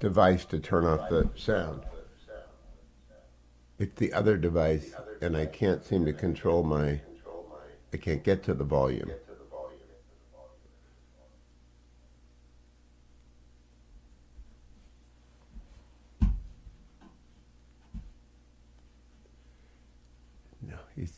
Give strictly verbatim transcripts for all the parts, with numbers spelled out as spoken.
device to turn off the sound. It's the other device, and I can't seem to control my, I can't get to the volume. No, he's...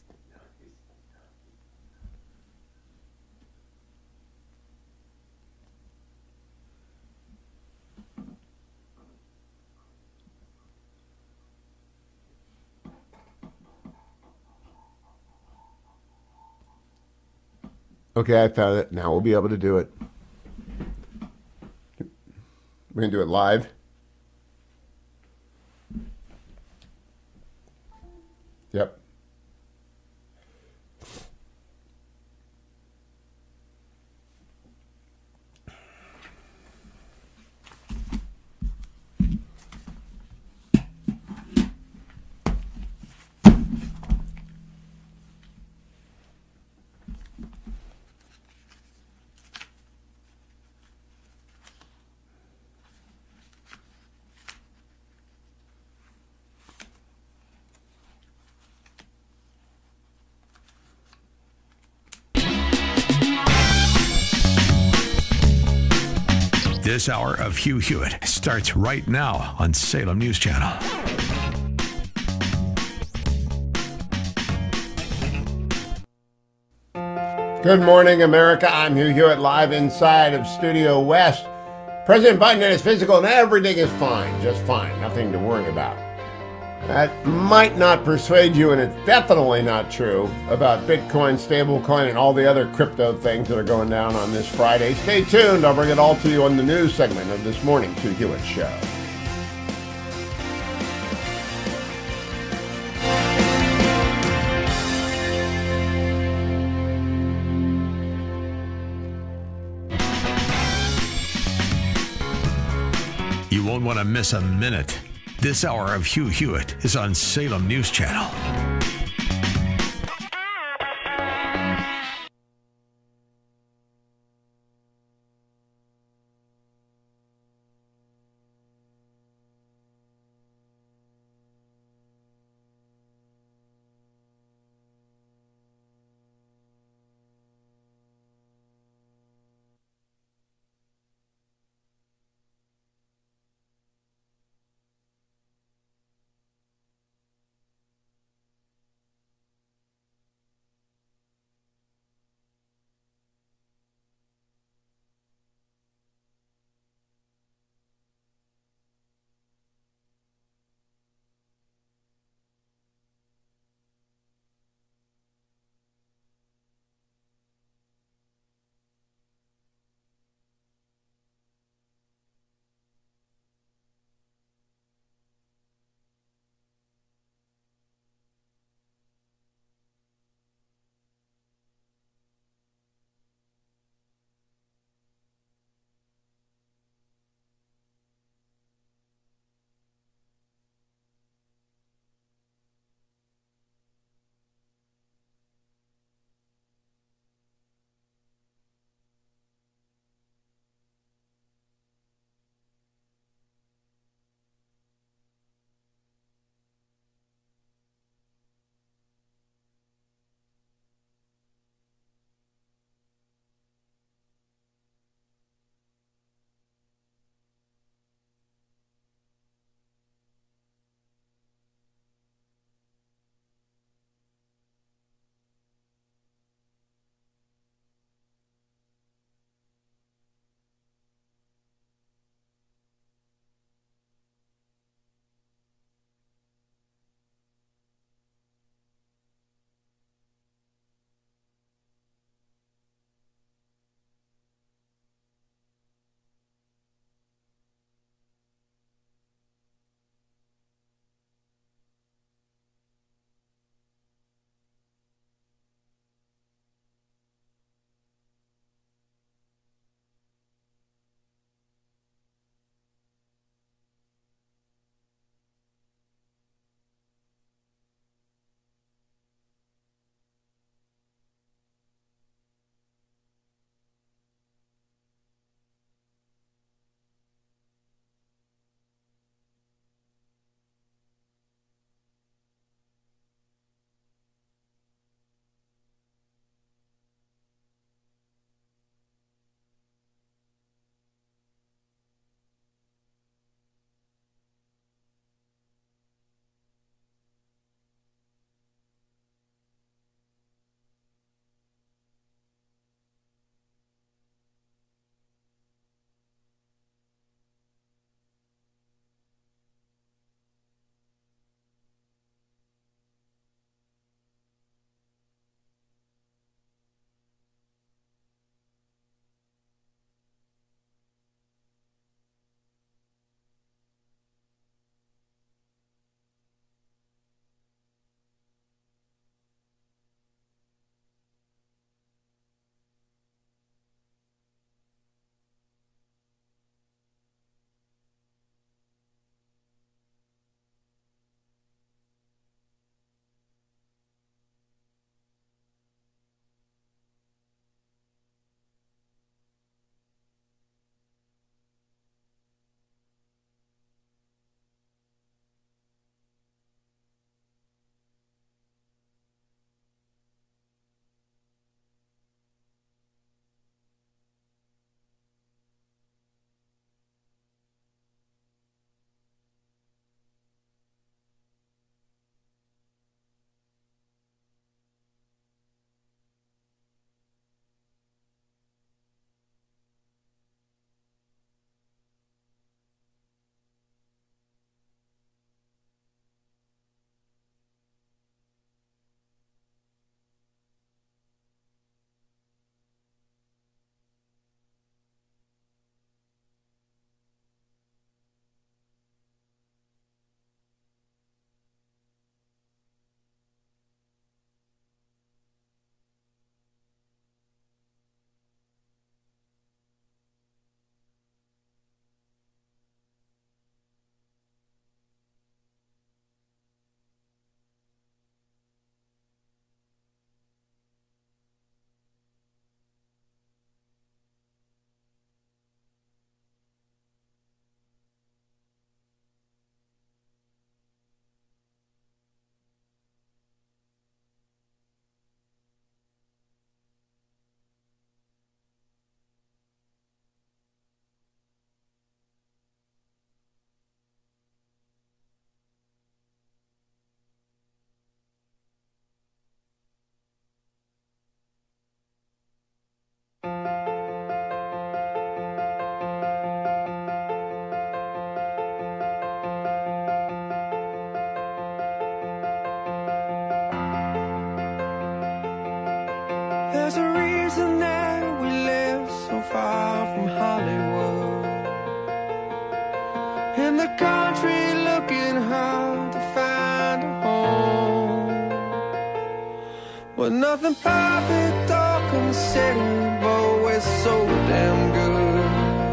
Okay, I found it. Now we'll be able to do it. We're going to do it live. Yep. This hour of Hugh Hewitt starts right now on Salem News Channel. Good morning, America. I'm Hugh Hewitt, live inside of Studio West. President Biden and his physical, and everything is fine, just fine, nothing to worry about. That might not persuade you, and it's definitely not true about Bitcoin, stablecoin, and all the other crypto things that are going down on this Friday. Stay tuned. I'll bring it all to you on the news segment of this morning's Hugh Hewitt Show. You won't want to miss a minute. This hour of Hugh Hewitt is on Salem News Channel. There's a reason that we live so far from Hollywood, in the country looking hard to find a home, but nothing perfect or considered, but we're so damn good.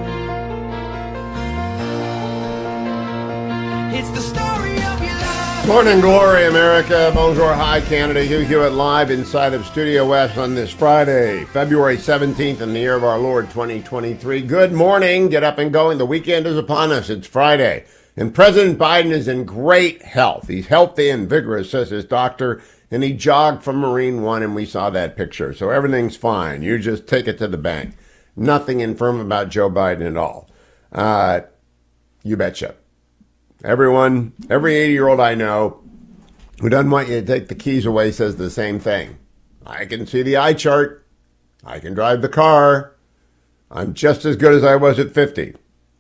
It's the story of your life. Morning glory, America. Bonjour, hi, Canada. Hugh Hewitt live inside of Studio West on this Friday, February seventeenth in the year of our Lord, twenty twenty-three. Good morning. Get up and going. The weekend is upon us. It's Friday. And President Biden is in great health. He's healthy and vigorous, says his doctor. And he jogged from Marine One, and we saw that picture. So everything's fine. You just take it to the bank. Nothing infirm about Joe Biden at all. Uh, you betcha. Everyone, every eighty-year-old I know who doesn't want you to take the keys away says the same thing. I can see the eye chart. I can drive the car. I'm just as good as I was at fifty.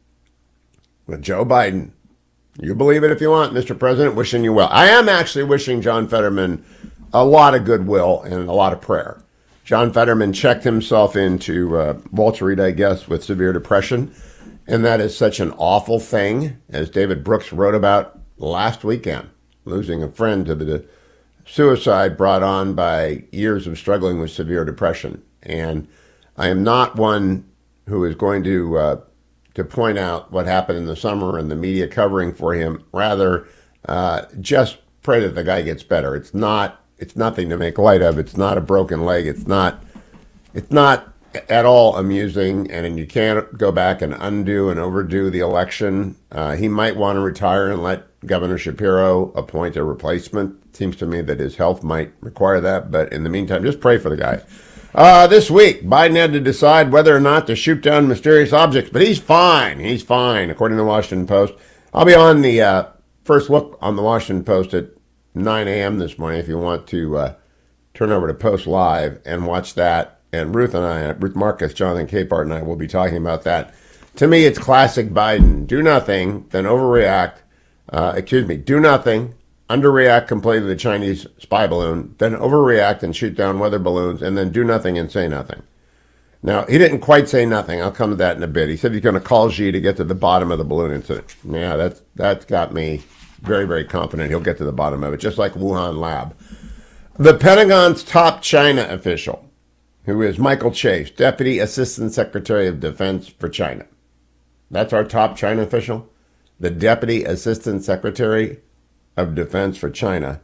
But Joe Biden, you believe it if you want, Mister President, wishing you well. I am actually wishing John Fetterman a lot of goodwill and a lot of prayer. John Fetterman checked himself into uh, Walter Reed, I guess, with severe depression. And that is such an awful thing, as David Brooks wrote about last weekend, losing a friend to the suicide brought on by years of struggling with severe depression. And I am not one who is going to uh, to point out what happened in the summer and the media covering for him. Rather, uh, just pray that the guy gets better. It's not. It's nothing to make light of. It's not a broken leg. It's not. It's not. At all amusing, and you can't go back and undo and overdo the election. Uh, he might want to retire and let Governor Shapiro appoint a replacement. It seems to me that his health might require that, but in the meantime, just pray for the guy. Uh, this week, Biden had to decide whether or not to shoot down mysterious objects, but he's fine. He's fine, according to the Washington Post. I'll be on the uh, first look on the Washington Post at nine a.m. this morning if you want to uh, turn over to Post Live and watch that. And Ruth and I, Ruth Marcus, Jonathan Capehart, and I will be talking about that. To me, it's classic Biden. Do nothing, then overreact. Uh, excuse me, do nothing, underreact completely to the Chinese spy balloon, then overreact and shoot down weather balloons, and then do nothing and say nothing. Now, he didn't quite say nothing. I'll come to that in a bit. He said he's going to call Xi to get to the bottom of the balloon incident. Yeah, that's that's got me very, very confident he'll get to the bottom of it, just like Wuhan Lab. The Pentagon's top China official, who is Michael Chase, Deputy Assistant Secretary of Defense for China. That's our top China official, the Deputy Assistant Secretary of Defense for China,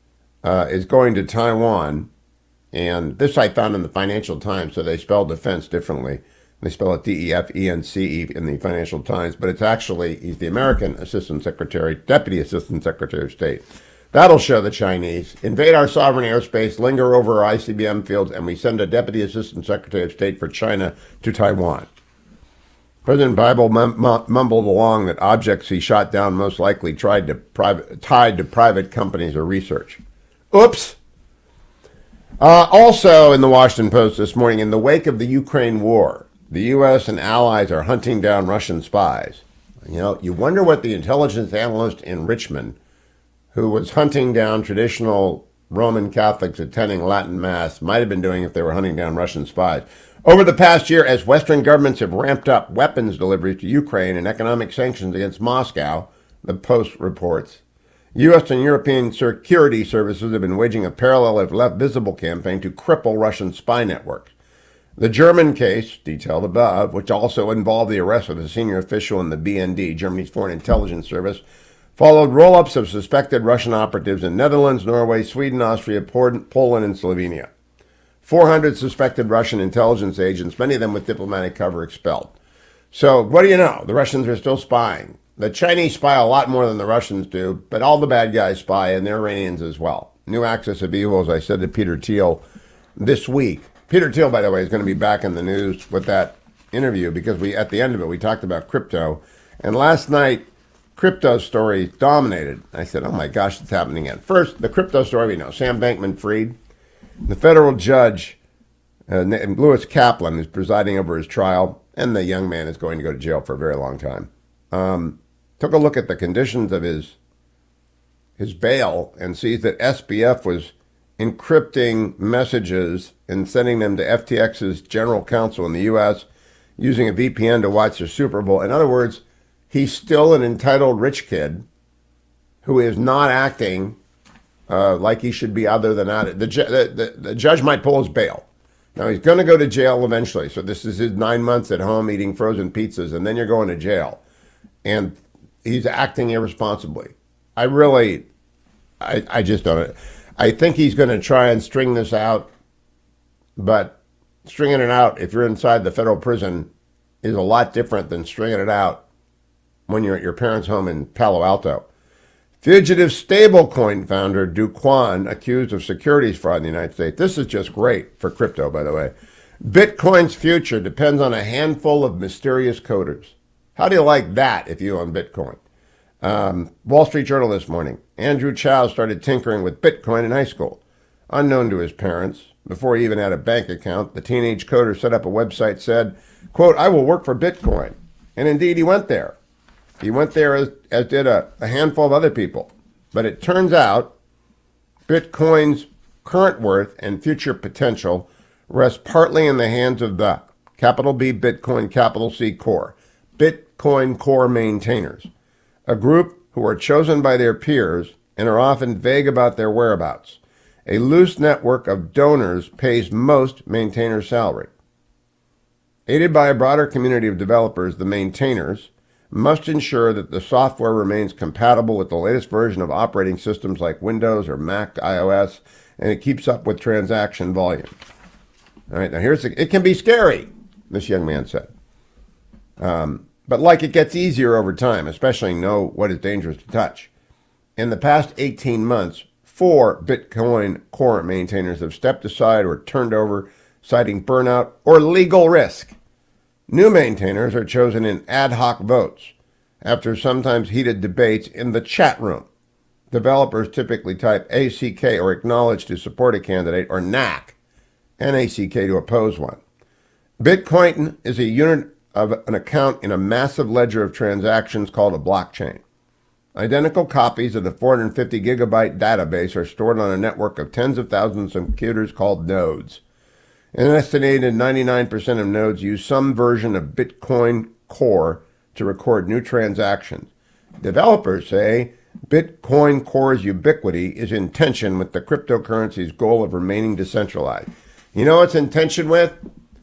uh, is going to Taiwan. And this I found in the Financial Times, so they spell defense differently. They spell it D E F E N C E in the Financial Times, but it's actually, he's the American Assistant Secretary, Deputy Assistant Secretary of State. That'll show the Chinese invade our sovereign airspace, linger over our I C B M fields, and we send a Deputy Assistant Secretary of State for China to Taiwan. President Biden mum- mumbled along that objects he shot down most likely tried to private, tied to private companies or research. Oops. Uh, also in the Washington Post this morning, in the wake of the Ukraine war, the U S and allies are hunting down Russian spies. You know, you wonder what the intelligence analyst in Richmond, who was hunting down traditional Roman Catholics attending Latin Mass, might have been doing if they were hunting down Russian spies. Over the past year, as Western governments have ramped up weapons deliveries to Ukraine and economic sanctions against Moscow, the Post reports, U S and European security services have been waging a parallel, if left visible, campaign to cripple Russian spy networks. The German case, detailed above, which also involved the arrest of a senior official in the B N D, Germany's Foreign Intelligence Service, followed roll-ups of suspected Russian operatives in Netherlands, Norway, Sweden, Austria, Poland, and Slovenia. four hundred suspected Russian intelligence agents, many of them with diplomatic cover, expelled. So what do you know? The Russians are still spying. The Chinese spy a lot more than the Russians do, but all the bad guys spy, and the Iranians as well. New axis of evil, as I said to Peter Thiel this week. Peter Thiel, by the way, is going to be back in the news with that interview because we, at the end of it, we talked about crypto. And last night, crypto story dominated. I said, oh my gosh, it's happening again. First, the crypto story we know, Sam Bankman-Fried. The federal judge, uh, Lewis Kaplan, is presiding over his trial, and the young man is going to go to jail for a very long time. Um, took a look at the conditions of his his bail and sees that S B F was encrypting messages and sending them to F T X's general counsel in the U S using a V P N to watch the Super Bowl. In other words, he's still an entitled rich kid who is not acting uh, like he should be other than out. The, ju- the, the, the judge might pull his bail. Now, he's going to go to jail eventually. So this is his nine months at home eating frozen pizzas, and then you're going to jail. And he's acting irresponsibly. I really, I, I just don't. I think he's going to try and string this out, but stringing it out, if you're inside the federal prison, is a lot different than stringing it out when you're at your parents' home in Palo Alto. Fugitive stablecoin founder Do Kwon accused of securities fraud in the United States. This is just great for crypto, by the way. Bitcoin's future depends on a handful of mysterious coders. How do you like that if you own Bitcoin? Um, Wall Street Journal this morning. Andrew Chow started tinkering with Bitcoin in high school. Unknown to his parents, before he even had a bank account, the teenage coder set up a website, said, quote, I will work for Bitcoin. And indeed, he went there. He went there as, as did a, a handful of other people. But it turns out Bitcoin's current worth and future potential rests partly in the hands of the capital B Bitcoin, capital C Core, Bitcoin Core maintainers, a group who are chosen by their peers and are often vague about their whereabouts. A loose network of donors pays most maintainers' salary. Aided by a broader community of developers, the maintainers must ensure that the software remains compatible with the latest version of operating systems like Windows or Mac iOS, and it keeps up with transaction volume. All right, now here's the, it can be scary, this young man said. Um, but like it gets easier over time, especially know what is dangerous to touch. In the past eighteen months, four Bitcoin Core maintainers have stepped aside or turned over, citing burnout or legal risk. New maintainers are chosen in ad hoc votes after sometimes heated debates in the chat room. Developers typically type A C K or acknowledge to support a candidate, or N A C, N A C K to oppose one. Bitcoin is a unit of an account in a massive ledger of transactions called a blockchain. Identical copies of the four hundred fifty gigabyte database are stored on a network of tens of thousands of computers called nodes. An estimated ninety-nine percent of nodes use some version of Bitcoin Core to record new transactions. Developers say Bitcoin Core's ubiquity is in tension with the cryptocurrency's goal of remaining decentralized. You know what's in tension with?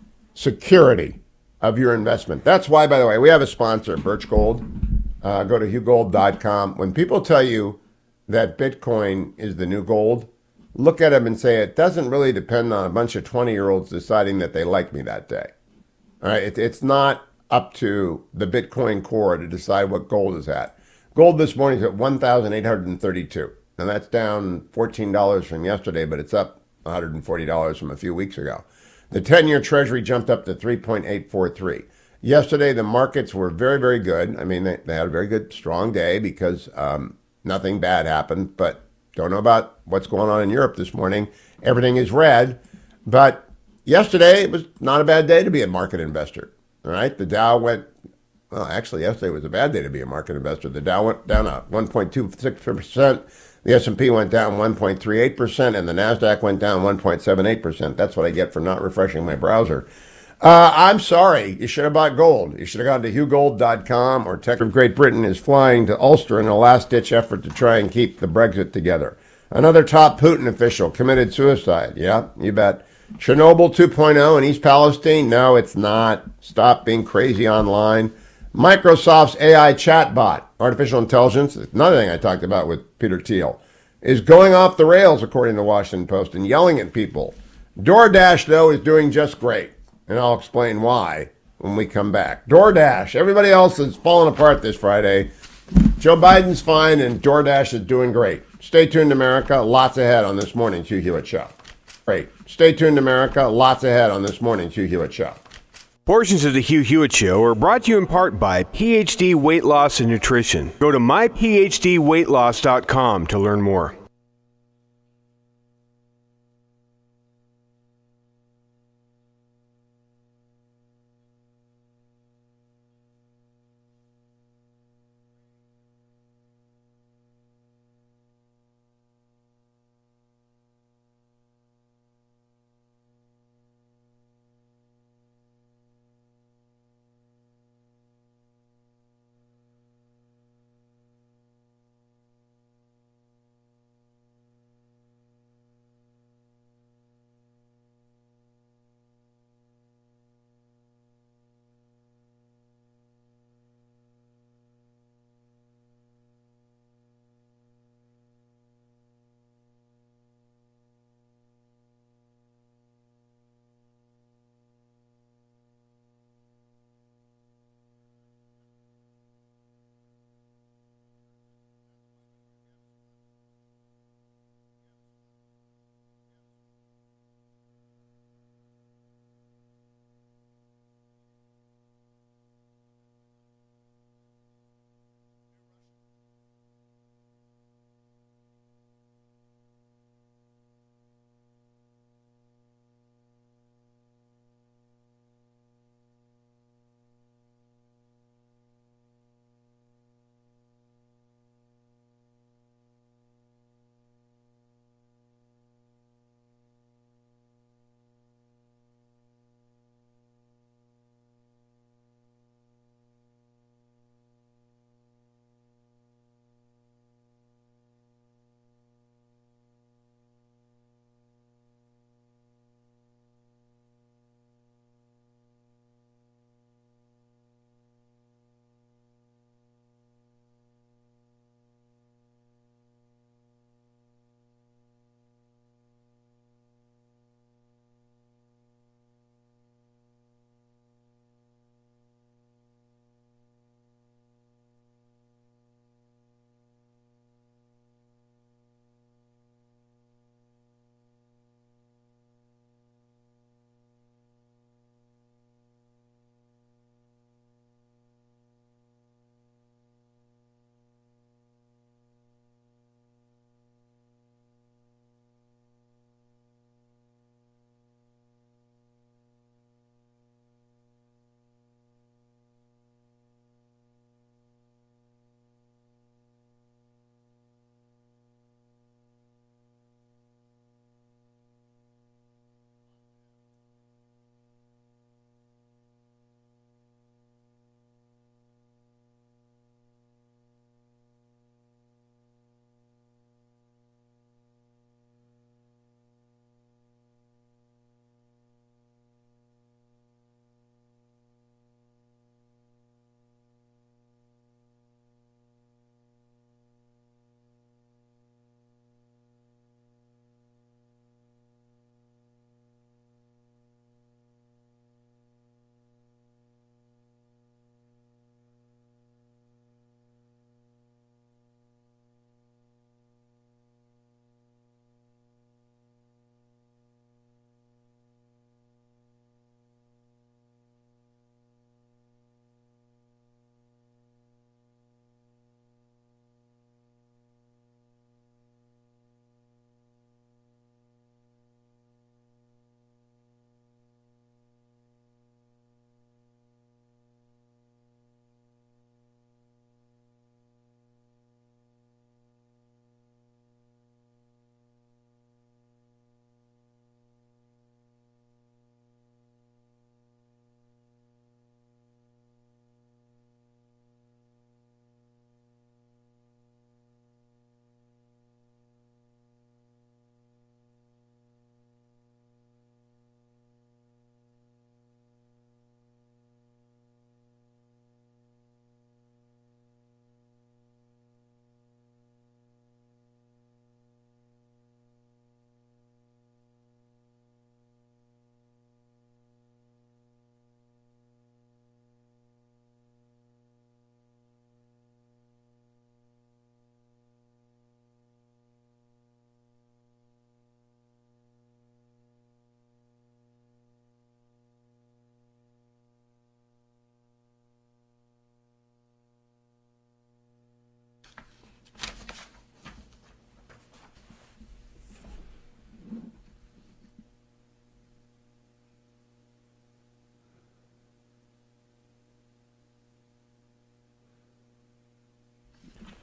Security of your investment. That's why, by the way, we have a sponsor, Birch Gold. Uh, go to hugh gold dot com. When people tell you that Bitcoin is the new gold, look at them and say, it doesn't really depend on a bunch of twenty-year-olds deciding that they like me that day. All right, it, it's not up to the Bitcoin Core to decide what gold is at. Gold this morning is at one thousand eight hundred thirty-two. Now, that's down fourteen dollars from yesterday, but it's up one hundred forty dollars from a few weeks ago. The ten-year Treasury jumped up to three point eight four three. Yesterday, the markets were very, very good. I mean, they, they had a very good, strong day because um, nothing bad happened, but don't know about what's going on in Europe this morning. Everything is red. But yesterday, it was not a bad day to be a market investor. All right. The Dow went, well, actually, yesterday was a bad day to be a market investor. The Dow went down a one point two six percent. The S and P went down one point three eight percent. And the NASDAQ went down one point seven eight percent. That's what I get for not refreshing my browser. Uh, I'm sorry. You should have bought gold. You should have gone to hugh gold dot com, or Tech of Great Britain is flying to Ulster in a last-ditch effort to try and keep the Brexit together. Another top Putin official committed suicide. Yeah, you bet. Chernobyl two point oh in East Palestine? No, it's not. Stop being crazy online. Microsoft's A I chatbot, artificial intelligence, another thing I talked about with Peter Thiel, is going off the rails, according to the Washington Post, and yelling at people. DoorDash, though, is doing just great. And I'll explain why when we come back. DoorDash. Everybody else is falling apart this Friday. Joe Biden's fine, and DoorDash is doing great. Stay tuned, America. Lots ahead on this morning's Hugh Hewitt Show. Great. Stay tuned, America. Lots ahead on this morning's Hugh Hewitt Show. Portions of the Hugh Hewitt Show are brought to you in part by P H D Weight Loss and Nutrition. Go to my p h d weight loss dot com to learn more.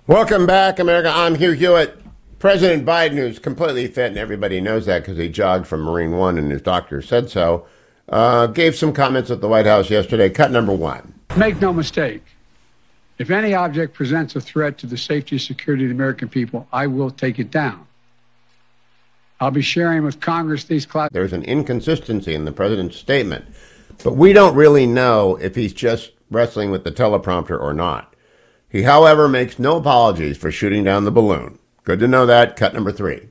Welcome back, America. I'm Hugh Hewitt. President Biden, who's completely fit, and everybody knows that because he jogged from Marine One and his doctor said so, uh, gave some comments at the White House yesterday. Cut number one. Make no mistake. If any object presents a threat to the safety and security of the American people, I will take it down. I'll be sharing with Congress these class. There's an inconsistency in the president's statement, but we don't really know if he's just wrestling with the teleprompter or not. He, however, makes no apologies for shooting down the balloon. Good to know that. Cut number three.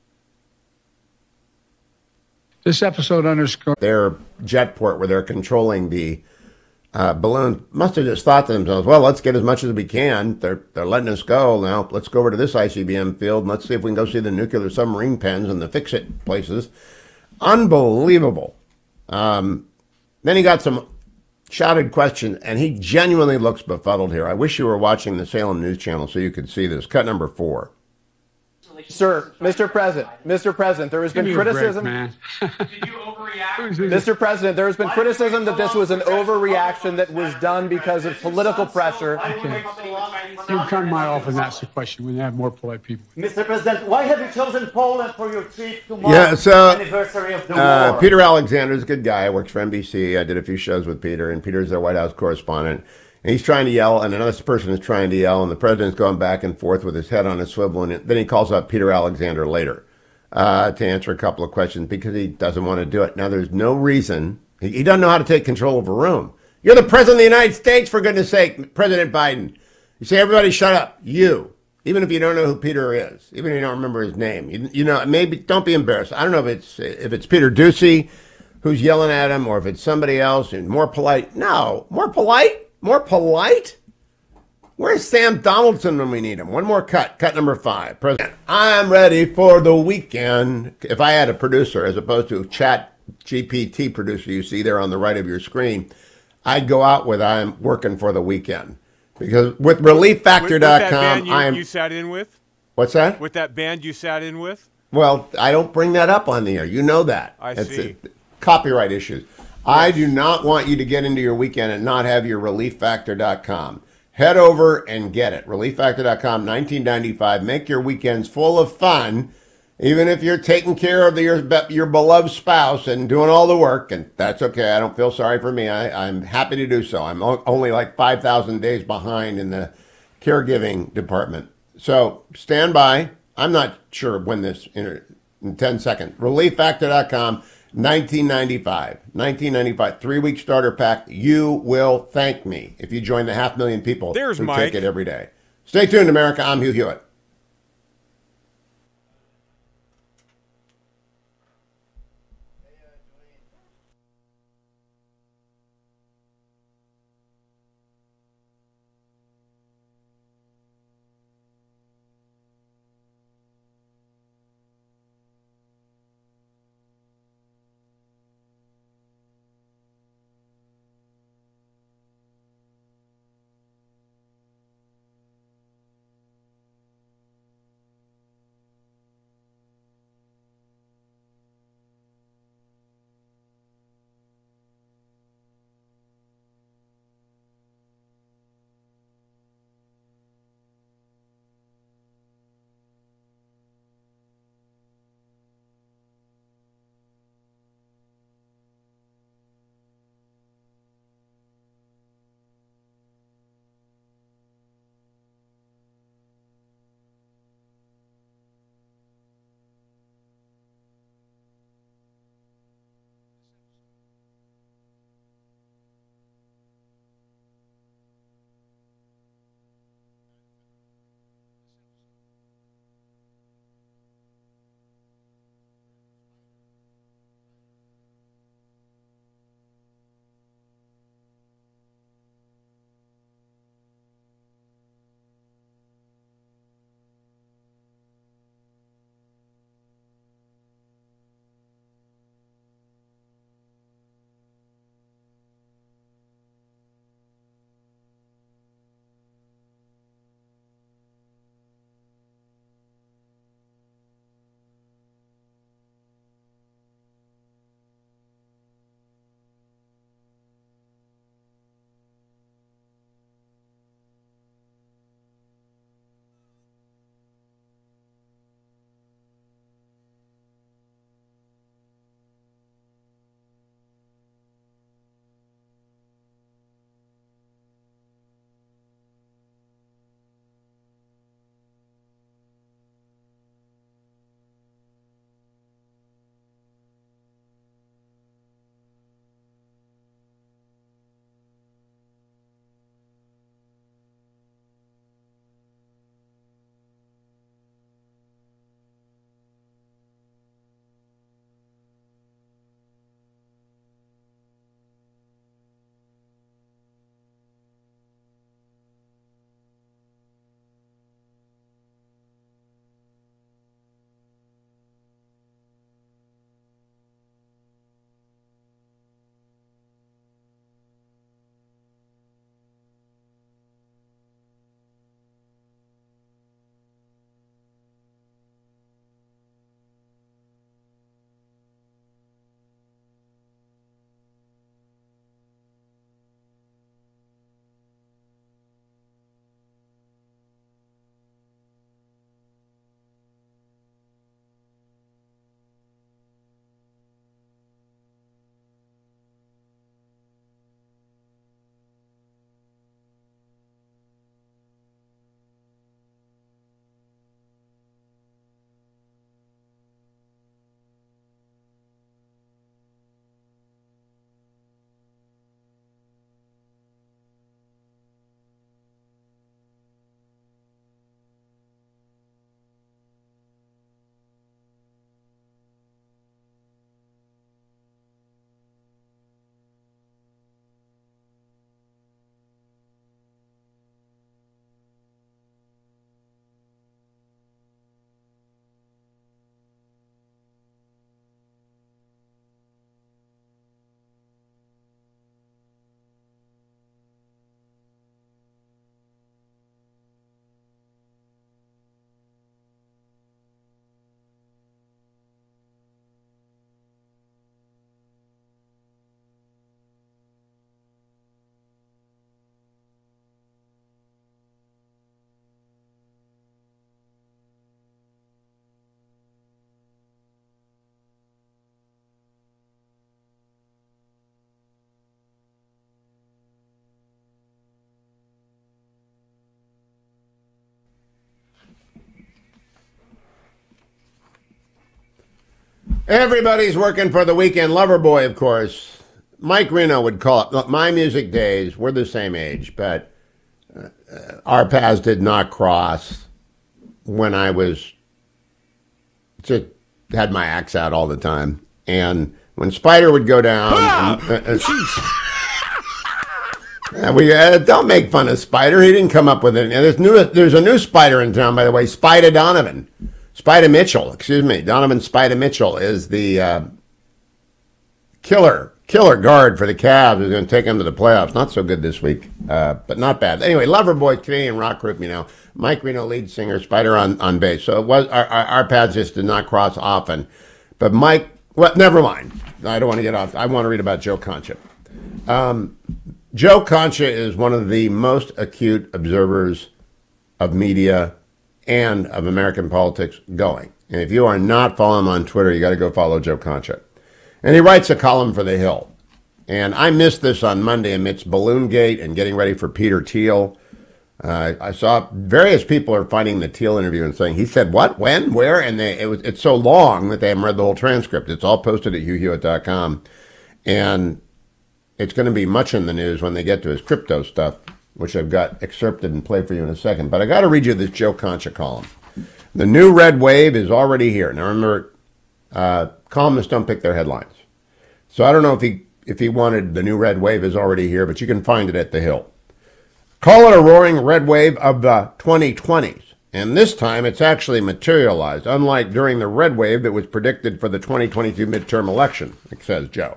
This episode underscores their jetport where they're controlling the uh, balloon must have just thought to themselves, well, let's get as much as we can. They're, they're letting us go. Now let's go over to this I C B M field and let's see if we can go see the nuclear submarine pens and the fix-it places. Unbelievable. Um, then he got some shouted questions, and he genuinely looks befuddled here. I wish you were watching the Salem News Channel so you could see this. Cut number four. Sir, Mister President, Mister President, there has been criticism. Break, man. Did you overreact? Mister President, there has been criticism that this was an overreaction that was done because of political pressure. Okay. You can come to my office and ask the question when you have more polite people. Mister President, why have you chosen Poland for your trip to mark yeah, so, the anniversary of the uh, war? Peter Alexander is a good guy. Works for N B C. I did a few shows with Peter, and Peter's their White House correspondent. And he's trying to yell, and another person is trying to yell, and the president's going back and forth with his head on his swivel, and then he calls up Peter Alexander later uh, to answer a couple of questions because he doesn't want to do it. Now, there's no reason. He, he doesn't know how to take control of a room. You're the president of the United States, for goodness sake, President Biden. You say, everybody shut up. You. Even if you don't know who Peter is, even if you don't remember his name. You, you know, maybe don't be embarrassed. I don't know if it's if it's Peter Ducey who's yelling at him or if it's somebody else and more polite. No, more polite? More polite? Where's Sam Donaldson when we need him? One more cut. Cut number five. President, I'm ready for the weekend. If I had a producer, as opposed to a chat G P T producer you see there on the right of your screen, I'd go out with I'm working for the weekend. Because with relief factor dot com, you, I'm... you sat in with? What's that? With that band you sat in with? Well, I don't bring that up on the air. You know that. I it's see. A, copyright issues. I do not want you to get into your weekend and not have your relief factor dot com. Head over and get it. relief factor dot com, nineteen ninety-five. Make your weekends full of fun, even if you're taking care of the, your, your beloved spouse and doing all the work, and that's okay. I don't feel sorry for me. I, I'm happy to do so. I'm o- only like five thousand days behind in the caregiving department. So stand by. I'm not sure when this, in, in ten seconds. relief factor dot com. nineteen ninety-five. nineteen ninety-five. Three-week starter pack. You will thank me if you join the half million people There's who Mike. take it every day. Stay tuned, America. I'm Hugh Hewitt. Everybody's working for the weekend. Lover boy, of course. Mike Reno would call it. Look, my music days, we're the same age, but uh, our paths did not cross when I was just had my axe out all the time. And when Spider would go down, Ah! and, uh, uh, we uh, don't make fun of Spider. He didn't come up with it. And there's new. There's a new Spider in town, by the way. Spider Donovan, Spider Mitchell. Excuse me, Donovan Spider Mitchell is the uh, killer killer guard for the Cavs. Who's going to take them to the playoffs. Not so good this week, uh, but not bad. Anyway, Loverboy, Canadian rock group. You know, Mike Reno, lead singer, Spider on on bass. So it was our our, our paths just did not cross often. But Mike, well, never mind. I don't want to get off. I want to read about Joe Concha. Um, Joe Concha is one of the most acute observers of media and of American politics going. And if you are not following him on Twitter, you got to go follow Joe Concha. And he writes a column for The Hill. And I missed this on Monday amidst Balloongate and getting ready for Peter Thiel. Uh, I saw various people are finding the Thiel interview and saying, he said what, when, where? And they, it was, it's so long that they haven't read the whole transcript. It's all posted at hugh hewitt dot com. And it's going to be much in the news when they get to his crypto stuff, which I've got excerpted and play for you in a second. But I got to read you this Joe Concha column. The new red wave is already here. Now remember, uh, columnists don't pick their headlines. So I don't know if he if he wanted the new red wave is already here, but you can find it at The Hill. Call it a roaring red wave of the twenty twenties. And this time it's actually materialized, unlike during the red wave that was predicted for the twenty twenty-two midterm election, says Joe.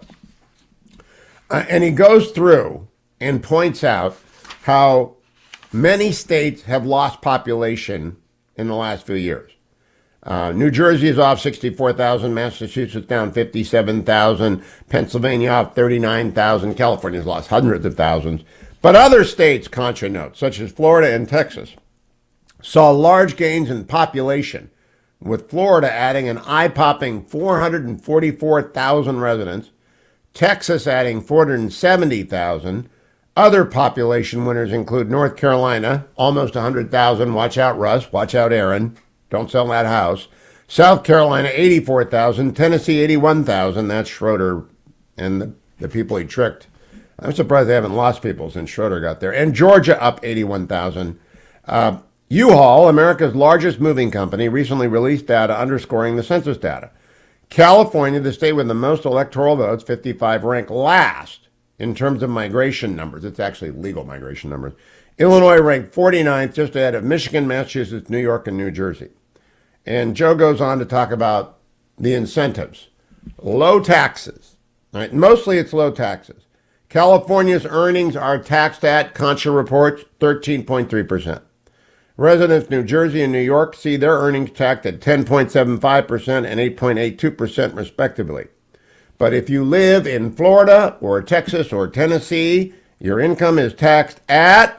Uh, and he goes through and points out how many states have lost population in the last few years. Uh, New Jersey is off sixty-four thousand, Massachusetts down fifty-seven thousand, Pennsylvania off thirty-nine thousand, California's lost hundreds of thousands. But other states, Concha notes, such as Florida and Texas, saw large gains in population, with Florida adding an eye-popping four hundred forty-four thousand residents, Texas adding four hundred seventy thousand. Other population winners include North Carolina, almost one hundred thousand. Watch out, Russ. Watch out, Aaron. Don't sell that house. South Carolina, eighty-four thousand. Tennessee, eighty-one thousand. That's Schroeder and the, the people he tricked. I'm surprised they haven't lost people since Schroeder got there. And Georgia up eighty-one thousand. Uh, U-Haul, America's largest moving company, recently released data underscoring the census data. California, the state with the most electoral votes, fifty-five, ranked last in terms of migration numbers. It's actually legal migration numbers. Illinois ranked forty-ninth, just ahead of Michigan, Massachusetts, New York, and New Jersey. And Joe goes on to talk about the incentives. Low taxes. Right? Mostly it's low taxes. California's earnings are taxed at, Concha reports, thirteen point three percent. Residents New Jersey and New York see their earnings taxed at ten point seven five percent and eight point eight two percent respectively. But if you live in Florida or Texas or Tennessee, your income is taxed at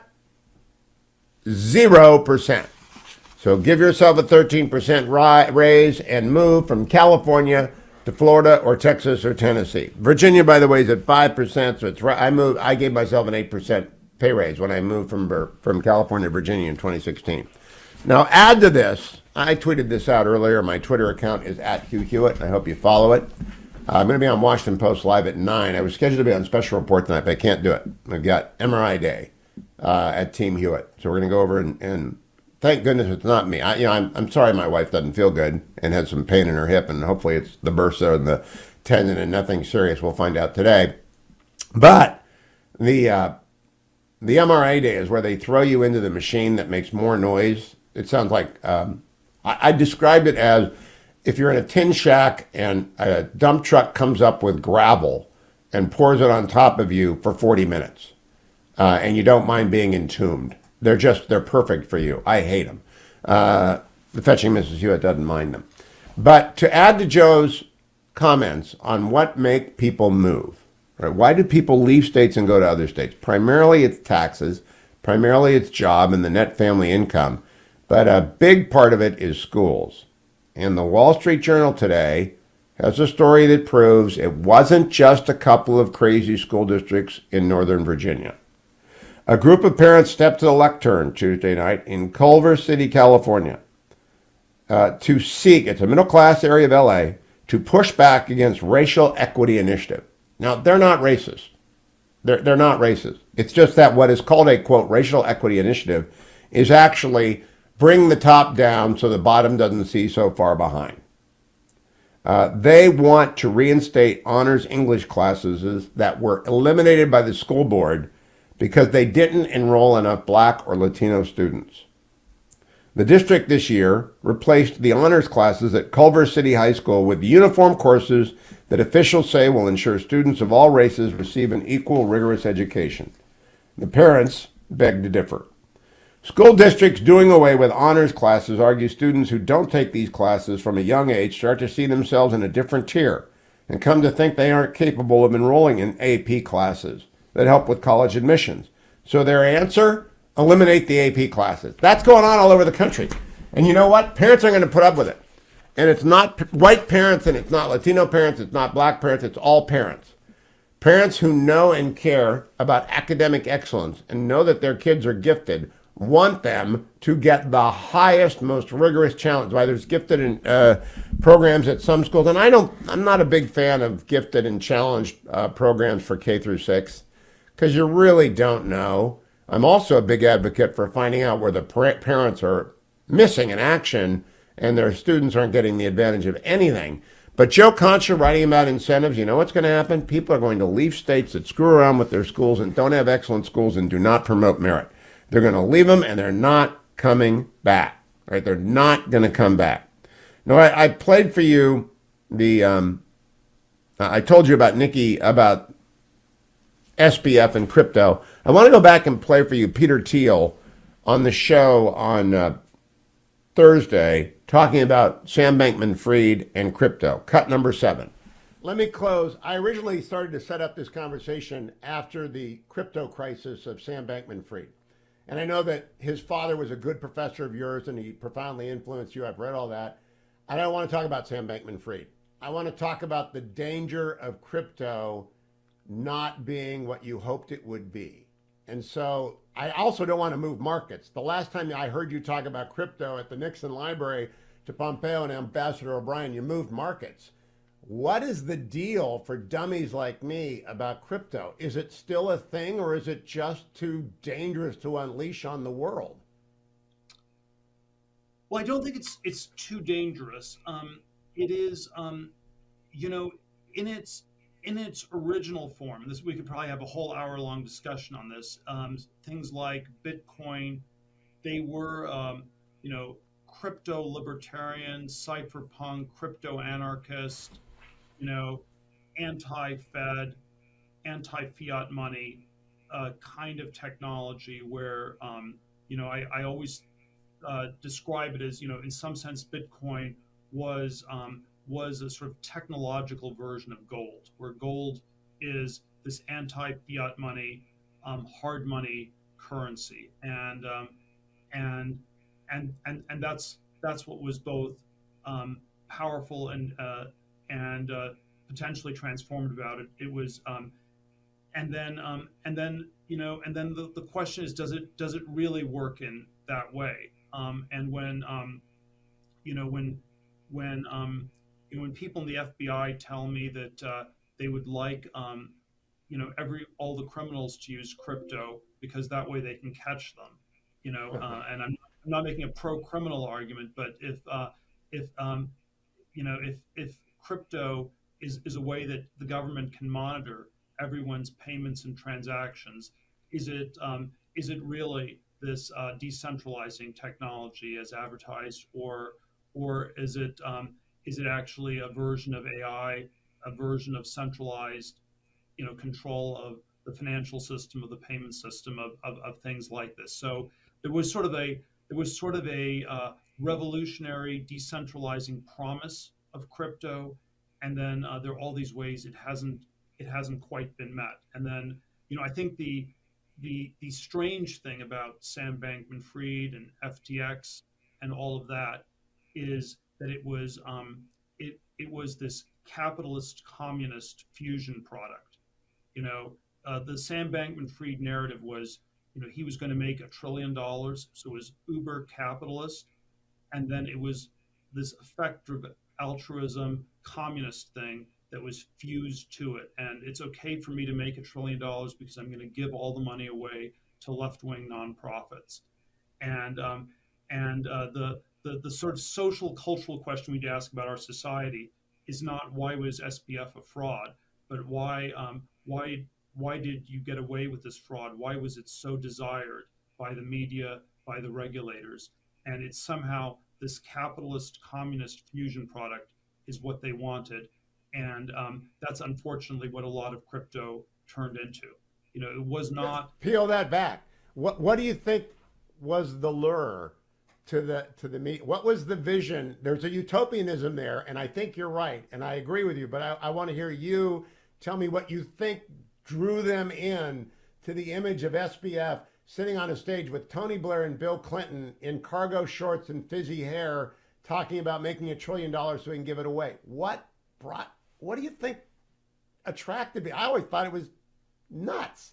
zero percent. So give yourself a thirteen percent ri- raise and move from California to Florida or Texas or Tennessee. Virginia, by the way, is at five percent. So it's right. I moved. I gave myself an eight percent pay raise when I moved from from California to Virginia in twenty sixteen. Now add to this, I tweeted this out earlier. My Twitter account is at Hugh Hewitt. I hope you follow it. Uh, I'm going to be on Washington Post Live at nine. I was scheduled to be on Special Report tonight, but I can't do it. I've got M R I Day uh, at Team Hewitt. So we're going to go over and, and thank goodness it's not me. I, you know, I'm, I'm sorry my wife doesn't feel good and has some pain in her hip, and hopefully it's the bursa and the tendon and nothing serious. We'll find out today. But the... Uh, The M R I day is where they throw you into the machine that makes more noise. It sounds like, um, I, I described it as if you're in a tin shack and a dump truck comes up with gravel and pours it on top of you for forty minutes, uh, and you don't mind being entombed. They're just, they're perfect for you. I hate them. Uh, the Fetching Missus Hewitt doesn't mind them. But to add to Joe's comments on what make people move, right? Why do people leave states and go to other states? Primarily it's taxes, primarily it's job and the net family income, but a big part of it is schools. And the Wall Street Journal today has a story that proves it wasn't just a couple of crazy school districts in Northern Virginia. A group of parents stepped to the lectern Tuesday night in Culver City, California, uh, to seek, it's a middle-class area of L A, to push back against racial equity initiative. Now, they're not racist. They're, they're not racist. It's just that what is called a, quote, racial equity initiative is actually bring the top down so the bottom doesn't see so far behind. Uh, they want to reinstate honors English classes that were eliminated by the school board because they didn't enroll enough black or Latino students. The district this year replaced the honors classes at Culver City High School with uniform courses that officials say will ensure students of all races receive an equal, rigorous education. The parents beg to differ. School districts doing away with honors classes argue students who don't take these classes from a young age start to see themselves in a different tier and come to think they aren't capable of enrolling in A P classes that help with college admissions. So their answer? Eliminate the A P classes. That's going on all over the country. And you know what? Parents are going to put up with it. And it's not white parents, and it's not Latino parents, it's not black parents, it's all parents. Parents who know and care about academic excellence and know that their kids are gifted want them to get the highest, most rigorous challenge. Why there's gifted in, uh, programs at some schools, and I don't, I'm not a big fan of gifted and challenged uh, programs for K through six, because you really don't know. I'm also a big advocate for finding out where the parents are missing in action and their students aren't getting the advantage of anything. But Joe Concha writing about incentives, you know what's going to happen? People are going to leave states that screw around with their schools and don't have excellent schools and do not promote merit. They're going to leave them and they're not coming back. Right? They're not going to come back. Now, I, I played for you the, um, I told you about Nikki, about S B F and crypto. I want to go back and play for you Peter Thiel on the show on uh, Thursday, talking about Sam Bankman-Fried and crypto. Cut number seven. Let me close. I originally started to set up this conversation after the crypto crisis of Sam Bankman-Fried. And I know that his father was a good professor of yours and he profoundly influenced you. I've read all that. I don't want to talk about Sam Bankman-Fried. I want to talk about the danger of crypto not being what you hoped it would be. And so I also don't want to move markets. The last time I heard you talk about crypto at the Nixon Library to Pompeo and Ambassador O'Brien, you moved markets. What is the deal for dummies like me about crypto? Is it still a thing, or is it just too dangerous to unleash on the world? Well, I don't think it's it's too dangerous. Um, it is, um, you know, in its in its original form. This we could probably have a whole hour-long discussion on this. Um, things like Bitcoin, they were, um, you know, crypto libertarian, cypherpunk, crypto anarchist, you know, anti-Fed, anti-fiat money uh, kind of technology where, um, you know, I, I always uh, describe it as, you know, in some sense, Bitcoin was um, was a sort of technological version of gold, where gold is this anti-fiat money, um, hard money currency, and um, and and and and that's that's what was both um, powerful and uh, and uh, potentially transformative about it. It was, um, and then um, and then you know, and then the, the question is, does it does it really work in that way? Um, and when um, you know when when um, you know, when people in the F B I tell me that uh, they would like um, you know every all the criminals to use crypto because that way they can catch them, you know, uh, and I'm, I'm not making a pro-criminal argument, but if uh, if um, you know if if crypto is, is a way that the government can monitor everyone's payments and transactions, is it um, is it really this uh, decentralizing technology as advertised, or or is it um, is it actually a version of A I, a version of centralized, you know, control of the financial system, of the payment system, of, of, of things like this? So there was sort of a there was sort of a uh, revolutionary, decentralizing promise of crypto, and then uh, there are all these ways it hasn't it hasn't quite been met. And then, you know, I think the the the strange thing about Sam Bankman-Fried and F T X and all of that is that it was um, it it was this capitalist communist fusion product. You know, uh, the Sam Bankman-Fried narrative was, you know, he was going to make a trillion dollars, so it was uber capitalist, and then it was this effect altruism, communist thing that was fused to it. And it's okay for me to make a trillion dollars because I'm going to give all the money away to left-wing nonprofits. And um, and uh, the, the the sort of social cultural question we ask about our society is not why was S P F a fraud, but why um, why why did you get away with this fraud? Why was it so desired by the media, by the regulators? And it's somehow this capitalist communist fusion product is what they wanted. And um, that's unfortunately what a lot of crypto turned into. You know, it was not. Let's peel that back. What what do you think was the lure to the to the meet? What was the vision? There's a utopianism there, and I think you're right, and I agree with you. But I, I want to hear you tell me what you think drew them in to the image of S B F sitting on a stage with Tony Blair and Bill Clinton in cargo shorts and fizzy hair, talking about making a trillion dollars so we can give it away. What brought? What do you think attracted me? I always thought it was nuts.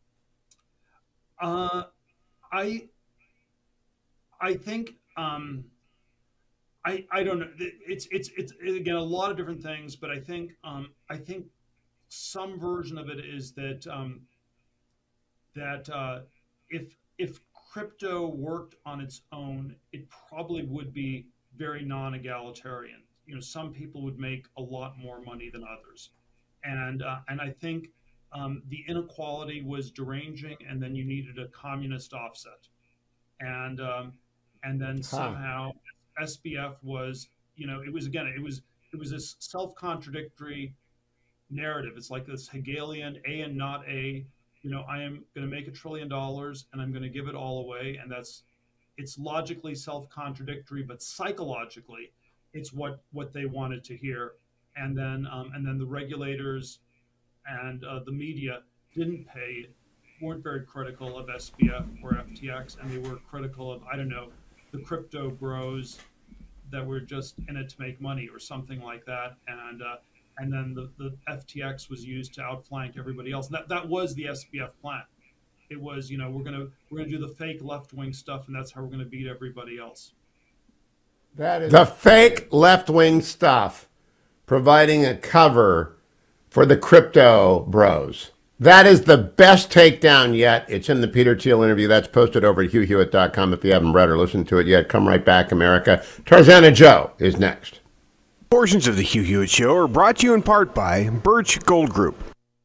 Uh, I. I think um, I I don't know. It's it's it's again a lot of different things, but I think um, I think some version of it is that um, that uh, if if crypto worked on its own, it probably would be very non-egalitarian. You know, some people would make a lot more money than others, and uh, and I think um, the inequality was deranging, and then you needed a communist offset, and um, and then somehow S B F was, you know, it was again, it was it was this self-contradictory narrative. It's like this Hegelian A and not A. You know, I am going to make a trillion dollars and I'm going to give it all away, and that's it's logically self-contradictory, but psychologically, it's what what they wanted to hear. And then um, and then the regulators and uh, the media didn't pay, weren't very critical of S B F or F T X, and they were critical of, I don't know, the crypto bros that were just in it to make money or something like that. And uh, and then the, the F T X was used to outflank everybody else. And that that was the S B F plan. It was, you know, we're gonna we're gonna do the fake left-wing stuff, and that's how we're gonna beat everybody else. That is the fake left-wing stuff, providing a cover for the crypto bros. That is the best takedown yet. It's in the Peter Thiel interview. That's posted over at hugh hewitt dot com. If you haven't read or listened to it yet, come right back, America. Tarzana Joe is next. Portions of the Hugh Hewitt Show are brought to you in part by Birch Gold Group.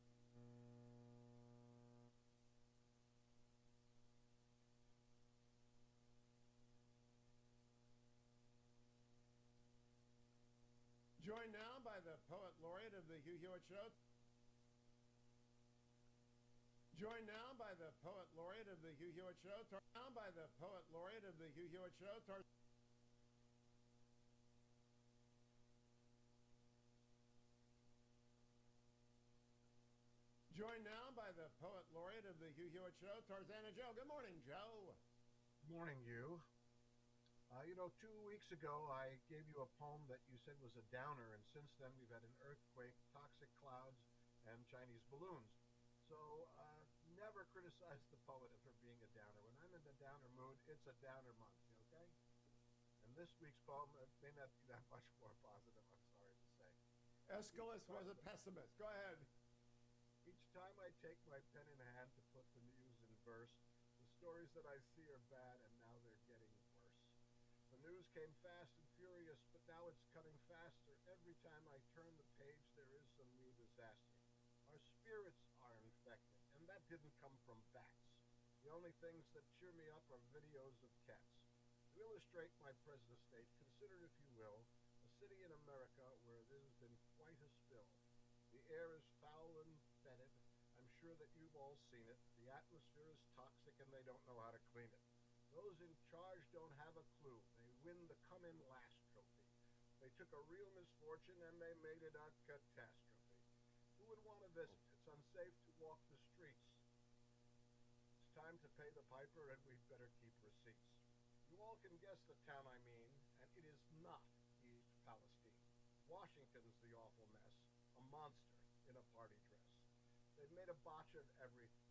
Joined now by the Poet Laureate of the Hugh Hewitt Show. Joined now by the Poet Laureate of the Hugh Hewitt Show. Now by the Poet Laureate of the Hugh Hewitt Show. Joined now by the Poet Laureate of the Hugh Hewitt Show, Tarzana Joe. Good morning, Joe. Good morning, you. Uh, you know, two weeks ago, I gave you a poem that you said was a downer, and since then we've had an earthquake, toxic clouds, and Chinese balloons. So, uh, never criticize the poet for being a downer. When I'm in the downer mood, it's a downer month, okay? And this week's poem uh, may not be that much more positive, I'm sorry to say. Aeschylus was a pessimist. Go ahead. Each time I take my pen in hand to put the news in verse, the stories that I see are bad, and now they're getting worse. The news came fast and furious, but now it's cutting faster. Every time I turn the page, there is some new disaster. Our spirits are infected, and that didn't come from bats. The only things that cheer me up are videos of cats. To illustrate my present state, consider, if you will, a city in America where there's been quite a spill. The air is foul and fetid. I'm sure that you've all seen it. The atmosphere is toxic, and they don't know how to clean it. Those in charge don't have a clue. They win the come-in-last trophy. They took a real misfortune, and they made it a catastrophe. Who would want to visit? It's unsafe to walk the streets. It's time to pay the piper, and we'd better keep receipts. You all can guess the town I mean, and it is not East Palestine. Washington's the awful mess, a monster in a party dress. They've made a botch of everything.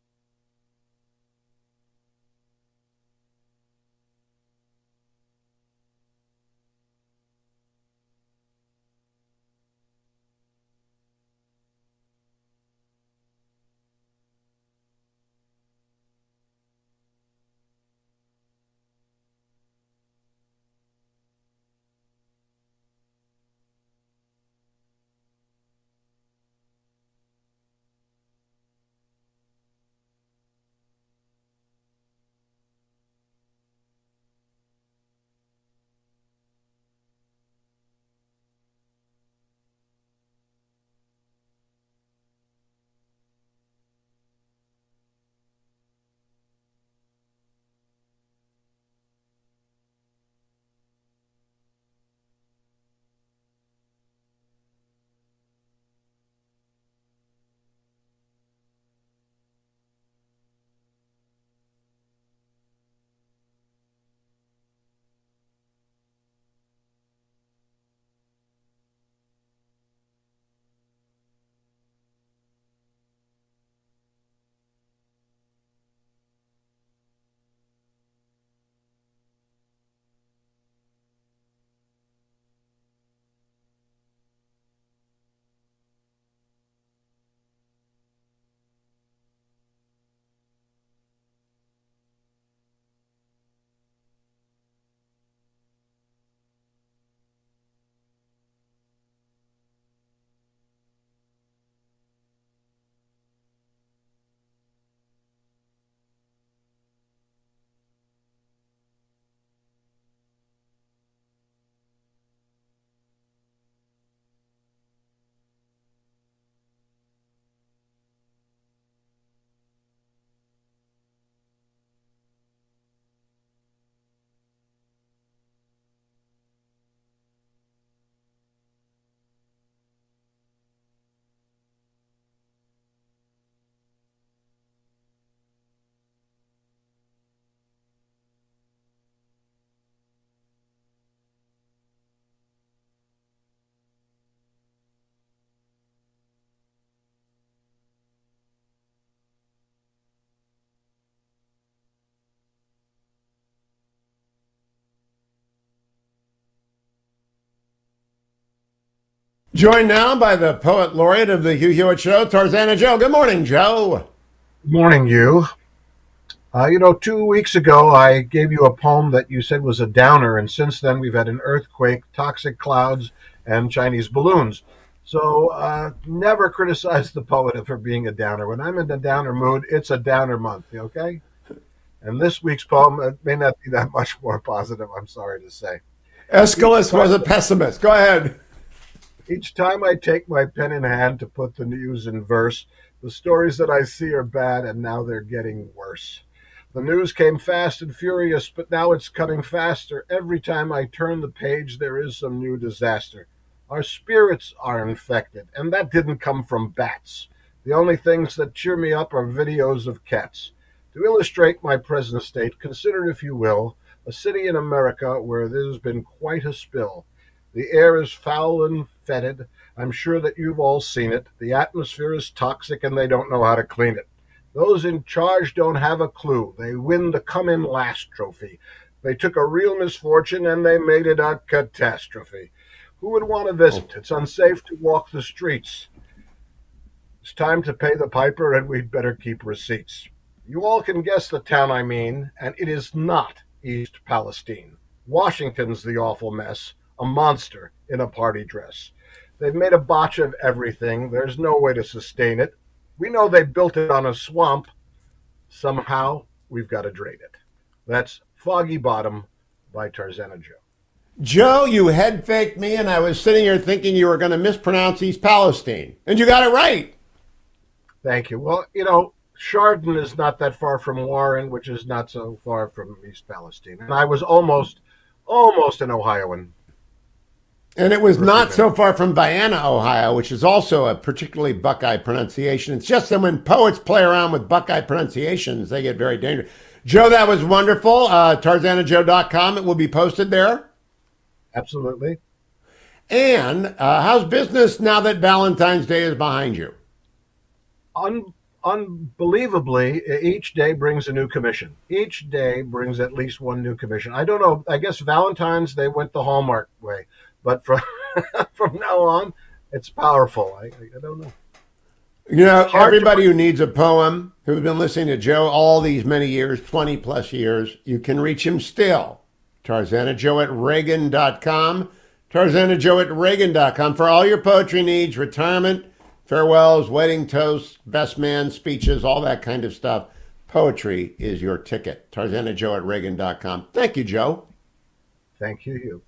Joined now by the poet laureate of the Hugh Hewitt Show, Tarzana Joe. Good morning, Joe. Good morning, you. Uh, you know, two weeks ago, I gave you a poem that you said was a downer, and since then we've had an earthquake, toxic clouds, and Chinese balloons. So uh, never criticize the poet for being a downer. When I'm in a downer mood, it's a downer month, okay? And this week's poem uh, may not be that much more positive, I'm sorry to say. Aeschylus was a pessimist. Go ahead. Each time I take my pen in hand to put the news in verse, the stories that I see are bad, and now they're getting worse. The news came fast and furious, but now it's coming faster. Every time I turn the page, there is some new disaster. Our spirits are infected, and that didn't come from bats. The only things that cheer me up are videos of cats. To illustrate my present state, consider, if you will, a city in America where there's been quite a spill. The air is foul and fetid. I'm sure that you've all seen it. The atmosphere is toxic, and they don't know how to clean it. Those in charge don't have a clue. They win the come-in last trophy. They took a real misfortune, and they made it a catastrophe. Who would want to visit? It's unsafe to walk the streets. It's time to pay the piper, and we'd better keep receipts. You all can guess the town I mean, and it is not East Palestine. Washington's the awful mess. A monster in a party dress. They've made a botch of everything. There's no way to sustain it. We know they built it on a swamp. Somehow, we've got to drain it. That's Foggy Bottom by Tarzana Joe. Joe, you head faked me, and I was sitting here thinking you were going to mispronounce East Palestine. And you got it right. Thank you. Well, you know, Chardon is not that far from Warren, which is not so far from East Palestine. And I was almost, almost an Ohioan. And it was not so far from Vienna, Ohio, which is also a particularly Buckeye pronunciation. It's just that when poets play around with Buckeye pronunciations, they get very dangerous. Joe, that was wonderful. Uh, Tarzana Joe dot com. It will be posted there. Absolutely. And uh, how's business now that Valentine's Day is behind you? Un- unbelievably, each day brings a new commission. Each day brings at least one new commission. I don't know. I guess Valentine's, they went the Hallmark way. But from from now on, it's powerful. I, I don't know. You know, everybody who needs a poem, who's been listening to Joe all these many years, twenty plus years, you can reach him still. Tarzana Joe at Reagan dot com. Tarzana Joe at Reagan dot com for all your poetry needs, retirement, farewells, wedding toasts, best man speeches, all that kind of stuff. Poetry is your ticket. Tarzana Joe at Reagan dot com. Thank you, Joe. Thank you, Hugh.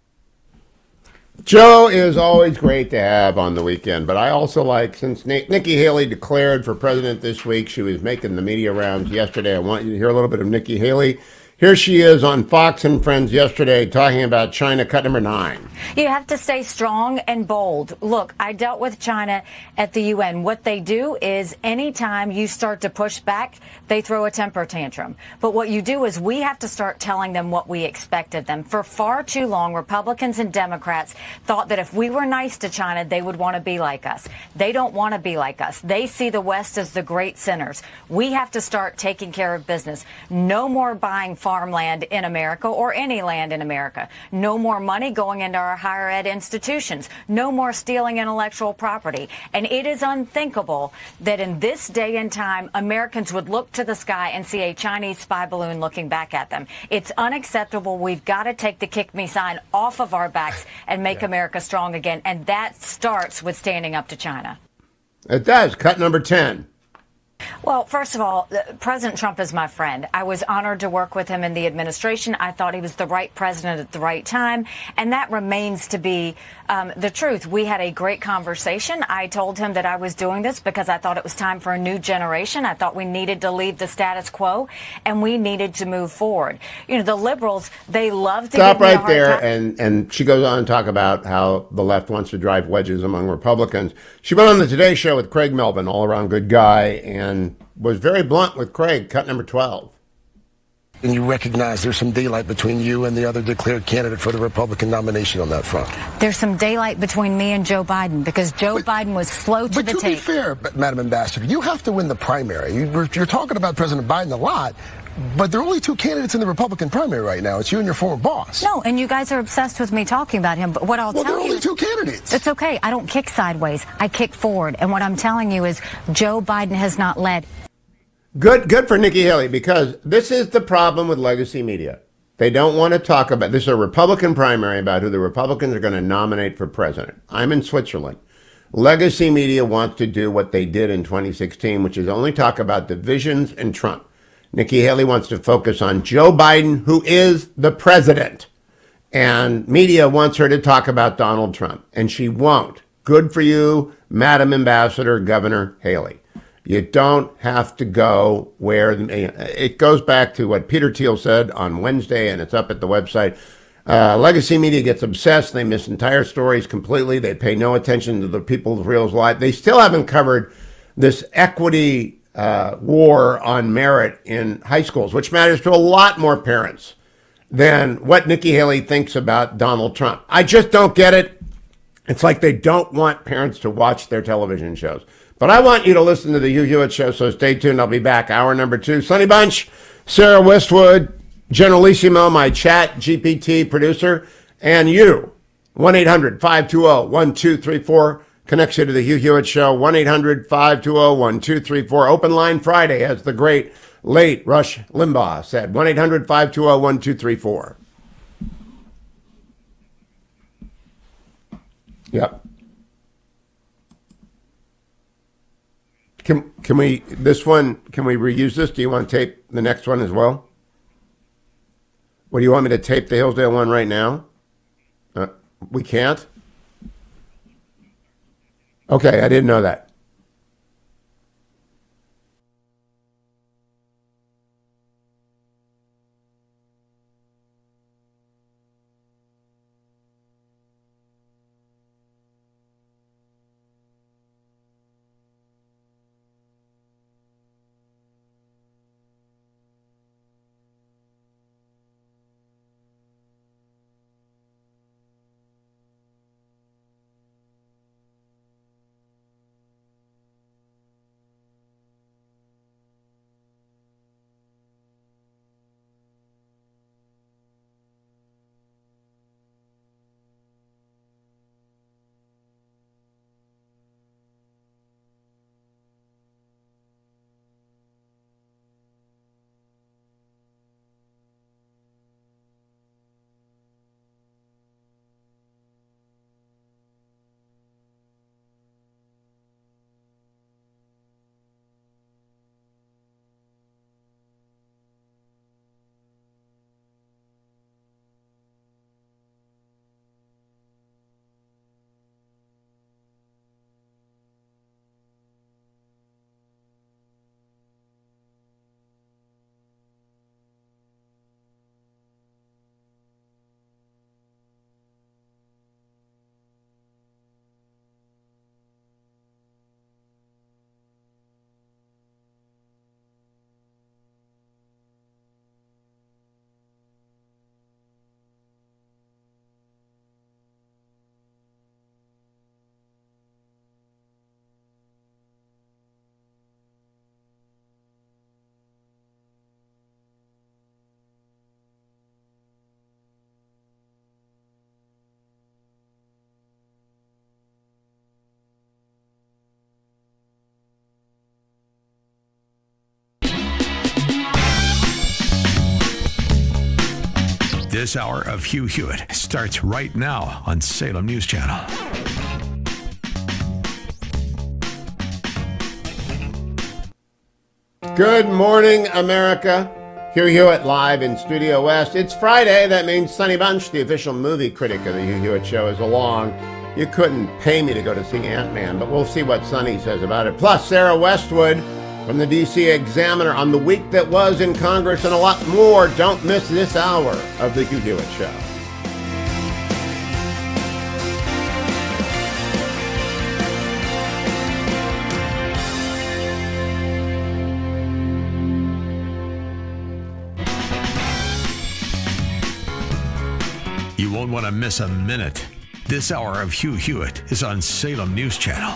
Joe is always great to have on the weekend, but I also like, since Nikki Haley declared for president this week, she was making the media rounds yesterday. I want you to hear a little bit of Nikki Haley. Here she is on Fox and Friends yesterday talking about China, cut number nine. You have to stay strong and bold. Look, I dealt with China at the U N. What they do is anytime you start to push back, they throw a temper tantrum. But what you do is we have to start telling them what we expect of them. For far too long, Republicans and Democrats thought that if we were nice to China, they would want to be like us. They don't want to be like us. They see the West as the great sinners. We have to start taking care of business. No more buying farmland in America or any land in America. No more money going into our higher ed institutions. No more stealing intellectual property. And it is unthinkable that in this day and time, Americans would look to the sky and see a Chinese spy balloon looking back at them. It's unacceptable. We've got to take the kick me sign off of our backs and make yeah. America strong again. And that starts with standing up to China. It does. Cut number ten. Well, first of all, President Trump is my friend. I was honored to work with him in the administration. I thought he was the right president at the right time, and that remains to be um, the truth. We had a great conversation. I told him that I was doing this because I thought it was time for a new generation. I thought we needed to leave the status quo, and we needed to move forward. You know, the liberals, they love to Stop give me a right hard there, time. and, and she goes on to talk about how the left wants to drive wedges among Republicans. She went on the Today Show with Craig Melvin, all-around good guy, and and was very blunt with Craig, cut number twelve. And you recognize there's some daylight between you and the other declared candidate for the Republican nomination on that front. There's some daylight between me and Joe Biden because Joe but, Biden was slow to but the to tape. Be fair, Madam Ambassador, you have to win the primary. You, you're talking about President Biden a lot, But there are only two candidates in the Republican primary right now. It's you and your former boss. No, and you guys are obsessed with me talking about him. But what I'll well, tell there are you, only two candidates. It's okay. I don't kick sideways. I kick forward. And what I'm telling you is Joe Biden has not led. Good, good for Nikki Haley, because this is the problem with legacy media. They don't want to talk about this is a Republican primary about who the Republicans are going to nominate for president. I'm in Switzerland. Legacy media wants to do what they did in twenty sixteen, which is only talk about divisions and Trump. Nikki Haley wants to focus on Joe Biden, who is the president. And media wants her to talk about Donald Trump, and she won't. Good for you, Madam Ambassador Governor Haley. You don't have to go where the, it goes back to what Peter Thiel said on Wednesday, and it's up at the website. Uh, legacy media gets obsessed. They miss entire stories completely. They pay no attention to the people's real lives. They still haven't covered this equity uh, war on merit in high schools, which matters to a lot more parents than what Nikki Haley thinks about Donald Trump. I just don't get it. It's like they don't want parents to watch their television shows. But I want you to listen to the Hugh Hewitt Show, so stay tuned. I'll be back. Hour number two. Sonny Bunch, Sarah Westwood, Generalissimo, my chat G P T producer, and you. one eight hundred five two zero one two three four connects you to the Hugh Hewitt Show. one eight hundred five two zero one two three four. Open line Friday, as the great late Rush Limbaugh said. one eight hundred five two zero one two three four. Yep. Can can we this one? Can we reuse this? Do you want to tape the next one as well? What do you want me to tape the Hillsdale one right now? Uh, we can't. Okay, I didn't know that. This hour of Hugh Hewitt starts right now on Salem News Channel. Good morning, America. Hugh Hewitt live in Studio West. It's Friday. That means Sonny Bunch, the official movie critic of the Hugh Hewitt Show, is along. You couldn't pay me to go to see Ant-Man, but we'll see what Sonny says about it. Plus, Sarah Westwood from the D C Examiner on the week that was in Congress and a lot more. Don't miss this hour of the Hugh Hewitt Show. You won't want to miss a minute. This hour of Hugh Hewitt is on Salem News Channel.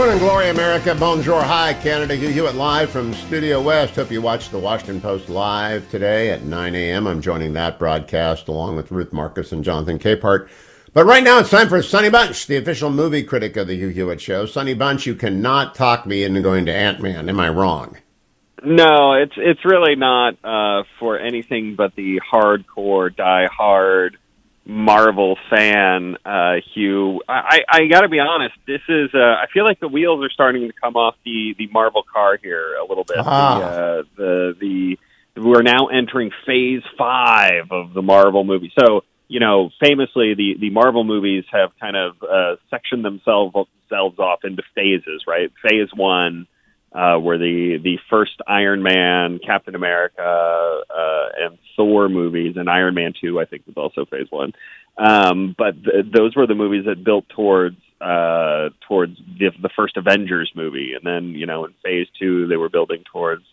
Morning Glory, America. Bonjour. Hi, Canada. Hugh Hewitt live from Studio West. Hope you watched the Washington Post live today at nine a.m. I'm joining that broadcast along with Ruth Marcus and Jonathan Capehart. But right now it's time for Sonny Bunch, the official movie critic of the Hugh Hewitt Show. Sonny Bunch, you cannot talk me into going to Ant-Man. Am I wrong? No, it's it's really not uh, for anything but the hardcore, die-hard Marvel fan, uh, Hugh. I, I got to be honest. This is. Uh, I feel like the wheels are starting to come off the, the Marvel car here a little bit. Ah. The, uh, the the we're now entering Phase Five of the Marvel movie. So you know, famously, the, the Marvel movies have kind of uh, sectioned themselves themselves off into phases. Right, Phase One. Uh, were the, the first Iron Man, Captain America, uh, and Thor movies, and Iron Man two, I think, was also Phase One. Um, but th- those were the movies that built towards uh, towards the, the first Avengers movie, and then you know in Phase Two they were building towards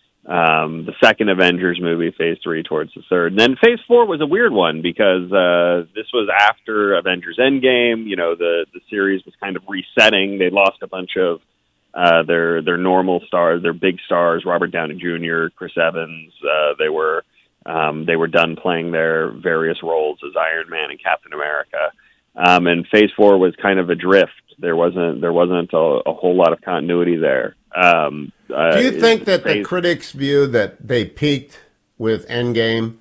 um, the second Avengers movie, Phase Three towards the third, and then Phase Four was a weird one because uh, this was after Avengers Endgame. You know the the series was kind of resetting. They lost a bunch of Uh, their their normal stars, their big stars, Robert Downey Junior, Chris Evans. Uh, they were um, they were done playing their various roles as Iron Man and Captain America. Um, and Phase Four was kind of adrift. There wasn't there wasn't a, a whole lot of continuity there. Um, uh, Do you think that phase- the critics view that they peaked with Endgame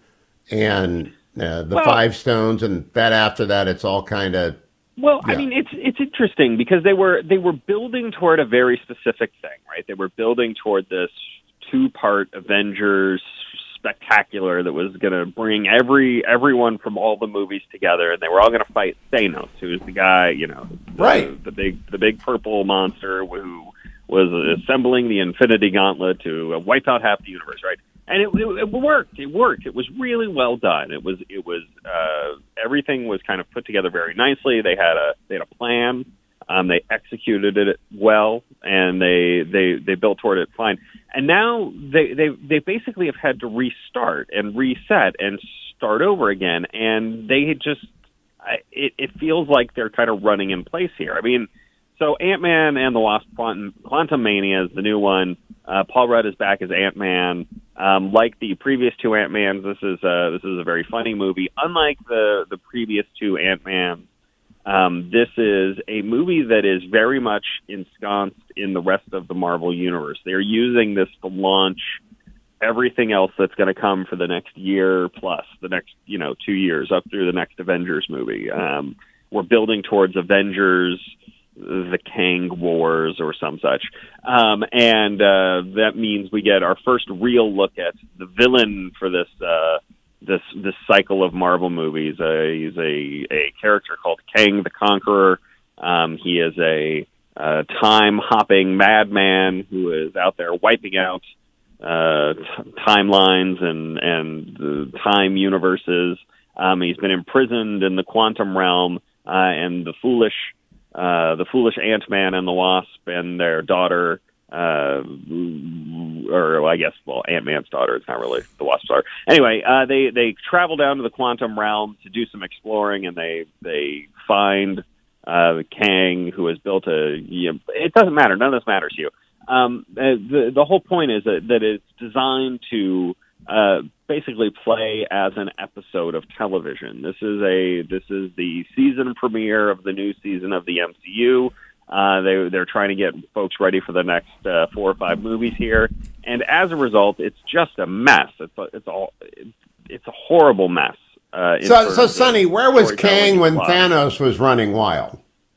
and uh, the Well- Five Stones, and that after that it's all kind of Well, Yeah. I mean, it's it's interesting because they were they were building toward a very specific thing, right? They were building toward this two-part Avengers spectacular that was going to bring every everyone from all the movies together, and they were all going to fight Thanos, who was the guy, you know, the, Right. the big the big purple monster who was assembling the Infinity Gauntlet to uh, wipe out half the universe, right? And it, it, it worked. It worked. It was really well done. It was. It was. Uh, everything was kind of put together very nicely. They had a. They had a plan. Um, they executed it well, and they they they built toward it fine. And now they they they basically have had to restart and reset and start over again. And they just. I, it, it feels like they're kind of running in place here. I mean. So Ant-Man and the Wasp: Quantum, Quantum Mania is the new one. Uh, Paul Rudd is back as Ant-Man. Um, like the previous two Ant-Mans, this is a, this is a very funny movie. Unlike the, the previous two Ant-Mans, um, this is a movie that is very much ensconced in the rest of the Marvel Universe. They're using this to launch everything else that's going to come for the next year plus, the next you know two years up through the next Avengers movie. Um, we're building towards Avengers, the Kang Wars or some such. Um, and uh, that means we get our first real look at the villain for this uh, this this cycle of Marvel movies. Uh, he's a, a character called Kang the Conqueror. Um, he is a uh, time-hopping madman who is out there wiping out uh, t- timelines and, and uh, time universes. Um, he's been imprisoned in the quantum realm, uh, and the foolish Uh, the foolish Ant-Man and the Wasp and their daughter, uh, or I guess, well, Ant-Man's daughter. It's not really the Wasp's daughter. Anyway, uh, they they travel down to the quantum realm to do some exploring, and they they find uh, Kang, who has built a. You know, it doesn't matter. None of this matters to you. Um, the the whole point is that, that it's designed to uh, basically play as an episode of television. This is a this is the season premiere of the new season of the M C U. Uh, they they're trying to get folks ready for the next uh, four or five movies here, and as a result, it's just a mess. It's a, it's all it's a horrible mess. Uh, in So, terms so of Sonny, where was storytelling Kang and when plot. Thanos was running wild?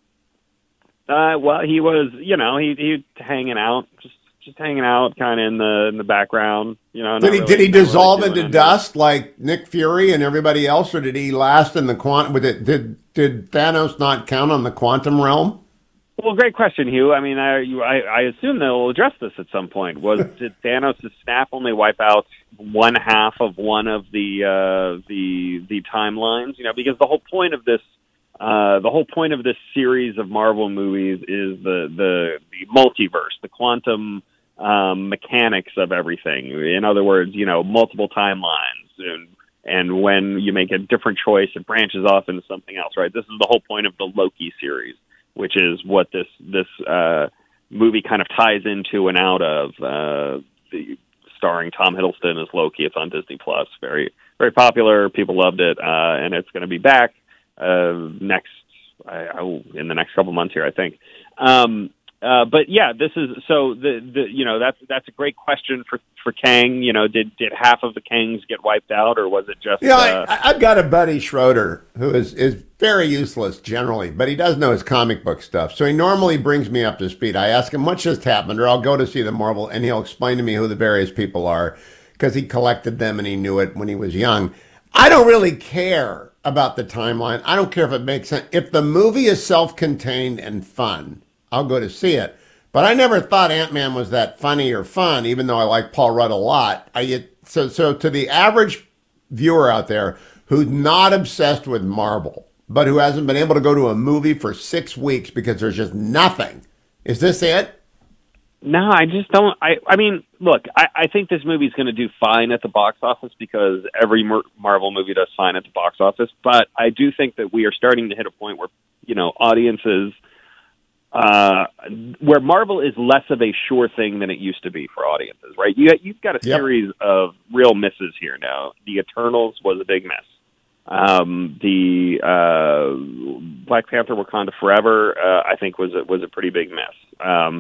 Uh, well, he was, you know, he he hanging out, just just hanging out, kind of in the in the background, you know. Did he not did really- he not really dissolve doing into anything. dust like Nick Fury and everybody else, or did he last in the quantum? With it, did did Thanos not count on the quantum realm? Well, great question, Hugh. I mean, I, you, I I assume they'll address this at some point. Was did Thanos' snap only wipe out one half of one of the uh, the the timelines? You know, because the whole point of this. Uh, the whole point of this series of Marvel movies is the the, the multiverse, the quantum um, mechanics of everything. In other words, you know, multiple timelines, and and when you make a different choice, it branches off into something else. Right? This is the whole point of the Loki series, which is what this this uh, movie kind of ties into and out of. Uh, the starring Tom Hiddleston as Loki. It's on Disney Plus. Very, very popular. People loved it, uh, and it's going to be back uh, next I, I, in the next couple months here, I think. Um, uh, but yeah, this is so the the you know that's that's a great question for for Kang. You know, did did half of the Kangs get wiped out, or was it just? Yeah, uh, I, I've got a buddy Schroeder who is is very useless generally, but he does know his comic book stuff. So he normally brings me up to speed. I ask him what just happened, or I'll go to see the Marvel, and he'll explain to me who the various people are because he collected them and he knew it when he was young. I don't really care about the timeline. I don't care if it makes sense. If the movie is self-contained and fun, I'll go to see it. But I never thought Ant-Man was that funny or fun, even though I like Paul Rudd a lot. I, so, so to the average viewer out there who's not obsessed with Marvel, but who hasn't been able to go to a movie for six weeks because there's just nothing, is this it? No, I just don't. I, I mean, look, I, I think this movie's going to do fine at the box office because every Mar- Marvel movie does fine at the box office. But I do think that we are starting to hit a point where, you know, audiences, uh, where Marvel is less of a sure thing than it used to be for audiences, right? You, you've got a Yep. series of real misses here now. The Eternals was a big miss. Um, the uh, Black Panther: Wakanda Forever, uh, I think, was a, was a pretty big miss. Um,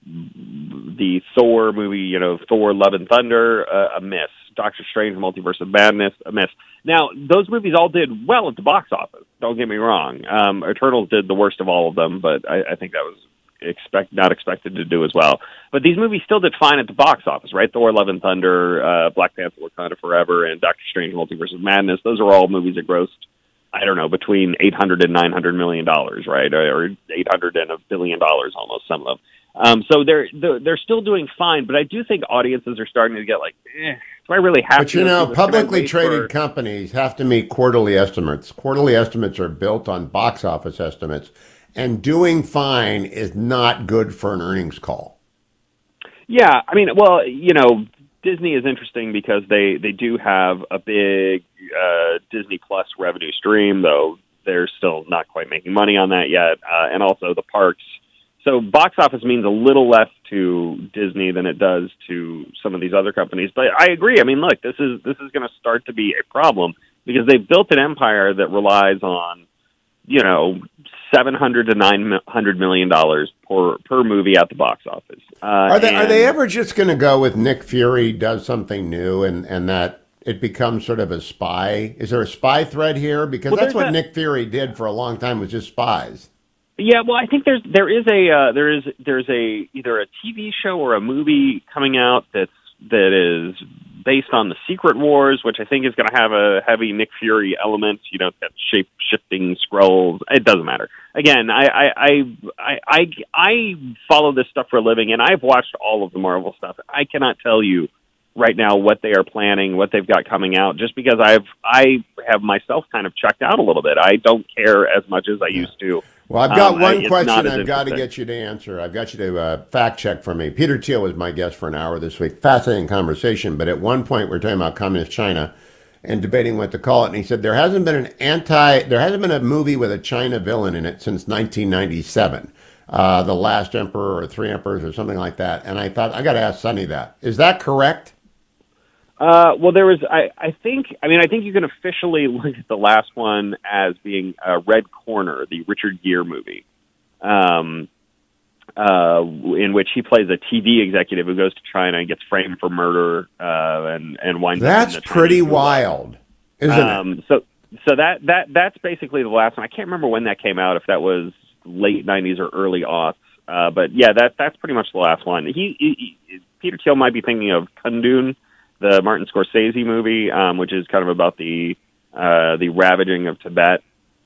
the Thor movie, you know, Thor: Love and Thunder, uh, a miss. Doctor Strange: Multiverse of Madness, a miss. Now, those movies all did well at the box office. Don't get me wrong. Um, Eternals did the worst of all of them, but I, I think that was expect not expected to do as well. But these movies still did fine at the box office, right? Thor: Love and Thunder, uh, Black Panther: Wakanda Forever, and Doctor Strange: Multiverse of Madness. Those are all movies that grossed, I don't know, between eight hundred and nine hundred million dollars, right? Or eight hundred and a billion dollars almost, some of them. Um, so they're, they're they're still doing fine, but I do think audiences are starting to get like, eh, do I really have but to? you know, Can I publicly wait traded for- companies have to meet quarterly estimates. Quarterly estimates are built on box office estimates, and doing fine is not good for an earnings call. Yeah, I mean, well, you know, Disney is interesting because they, they do have a big uh, Disney Plus revenue stream, though they're still not quite making money on that yet, uh, and also the parks. So box office means a little less to Disney than it does to some of these other companies. But I agree. I mean, look, this is this is going to start to be a problem because they've built an empire that relies on, you know, seven hundred to nine hundred million dollars per per movie at the box office. Uh, Are they and, are they ever just going to go with Nick Fury does something new and and that it becomes sort of a spy? Is there a spy thread here? Because Well, that's what there's a- Nick Fury did for a long time, was just spies. Yeah, well, I think there's there is a uh, there is there's a either a T V show or a movie coming out that's that is based on the Secret Wars, which I think is going to have a heavy Nick Fury element. You know, that shape shifting scrolls. It doesn't matter. Again, I I, I I I I follow this stuff for a living, and I've watched all of the Marvel stuff. I cannot tell you right now what they are planning, what they've got coming out, just because I've I have myself kind of checked out a little bit. I don't care as much as I used to. Well, I've got Um, one it's question not as I've got to interesting. get you to answer. I've got you to uh, fact check for me. Peter Thiel was my guest for an hour this week. Fascinating conversation. But at one point, we're talking about communist China and debating what to call it. And he said there hasn't been an anti, there hasn't been a movie with a China villain in it since nineteen ninety-seven. Uh, The Last Emperor or Three Emperors or something like that. And I thought, I got to ask Sonny that. Is that correct? Uh, well, there was, I, I think, I mean, I think you can officially look at the last one as being uh, Red Corner, the Richard Gere movie, um, uh, in which he plays a T V executive who goes to China and gets framed for murder uh, and, and winds That's up in the pretty Chinese gulag. wild, isn't um, it? So, so that, that, that's basically the last one. I can't remember when that came out, if that was late nineties or early aughts. Uh, but yeah, that, that's pretty much the last one. He, he, he Peter Thiel might be thinking of Kundun, the Martin Scorsese movie, um, which is kind of about the uh, the ravaging of Tibet.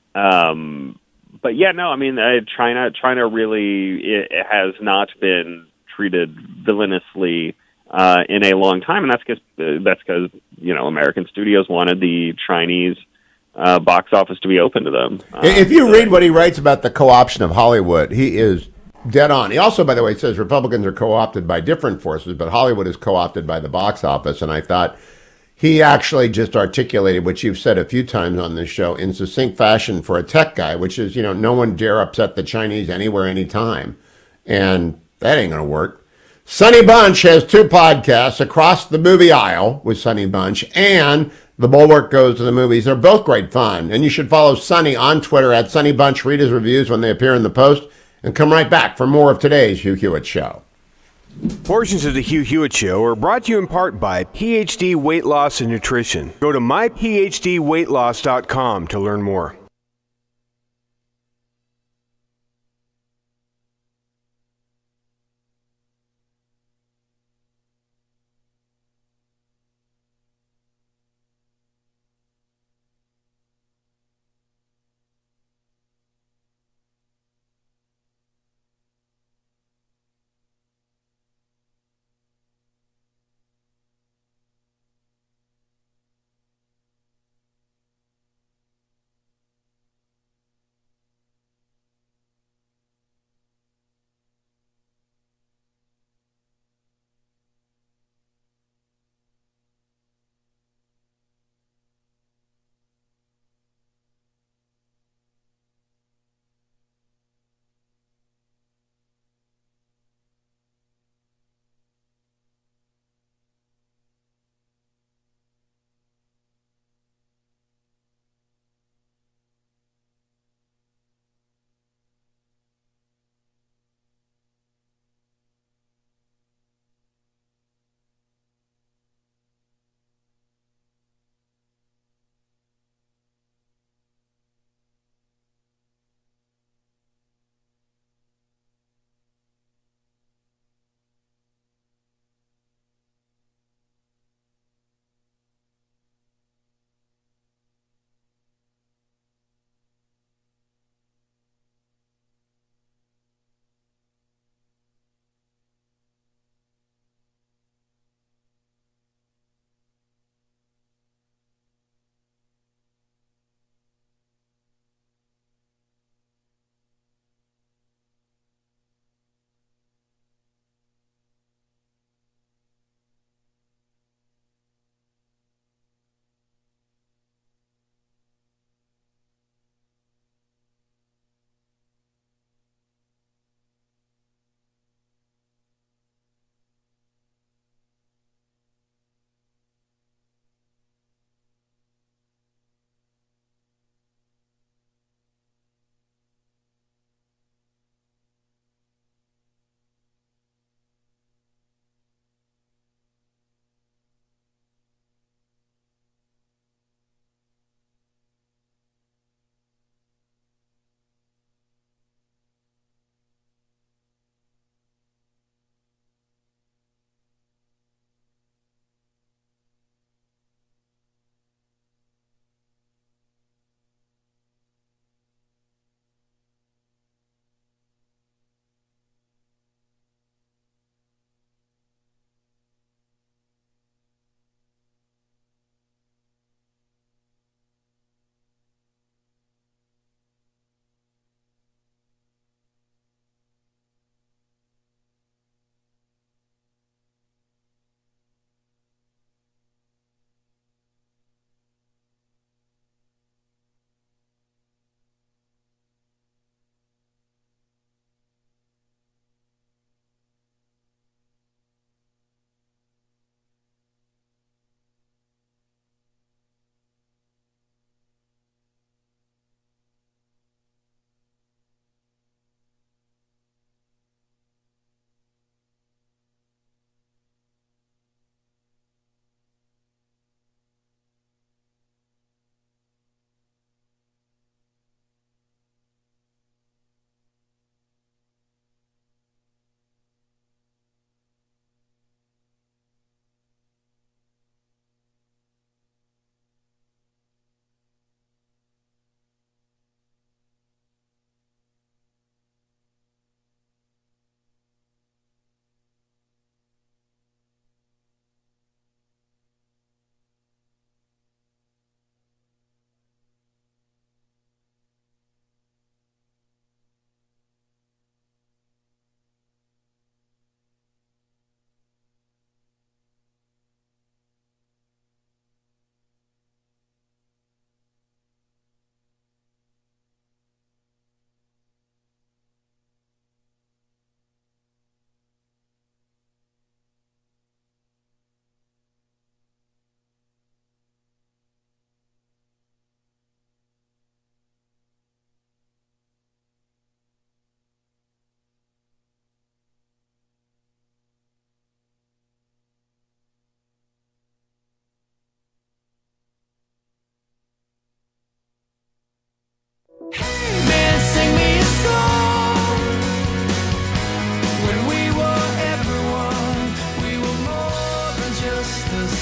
Um, but yeah, no, I mean, uh, China, China really it, it has not been treated villainously uh, in a long time, and that's because uh, that's because you know American studios wanted the Chinese uh, box office to be open to them. Uh, If you read what he writes about the co-option of Hollywood, he is dead on. He also, by the way, says Republicans are co-opted by different forces, but Hollywood is co-opted by the box office. And I thought he actually just articulated what you've said a few times on this show in succinct fashion for a tech guy, which is, you know, no one dare upset the Chinese anywhere, anytime. And That ain't going to work. Sonny Bunch has two podcasts, Across the Movie Aisle with Sonny Bunch and The Bulwark Goes to the Movies. They're both great fun. And you should follow Sonny on Twitter at Sonny Bunch. Read his reviews when they appear in the Post. And come right back for more of today's Hugh Hewitt Show. Portions of the Hugh Hewitt Show are brought to you in part by P H D Weight Loss and Nutrition. Go to my p h d weight loss dot com to learn more.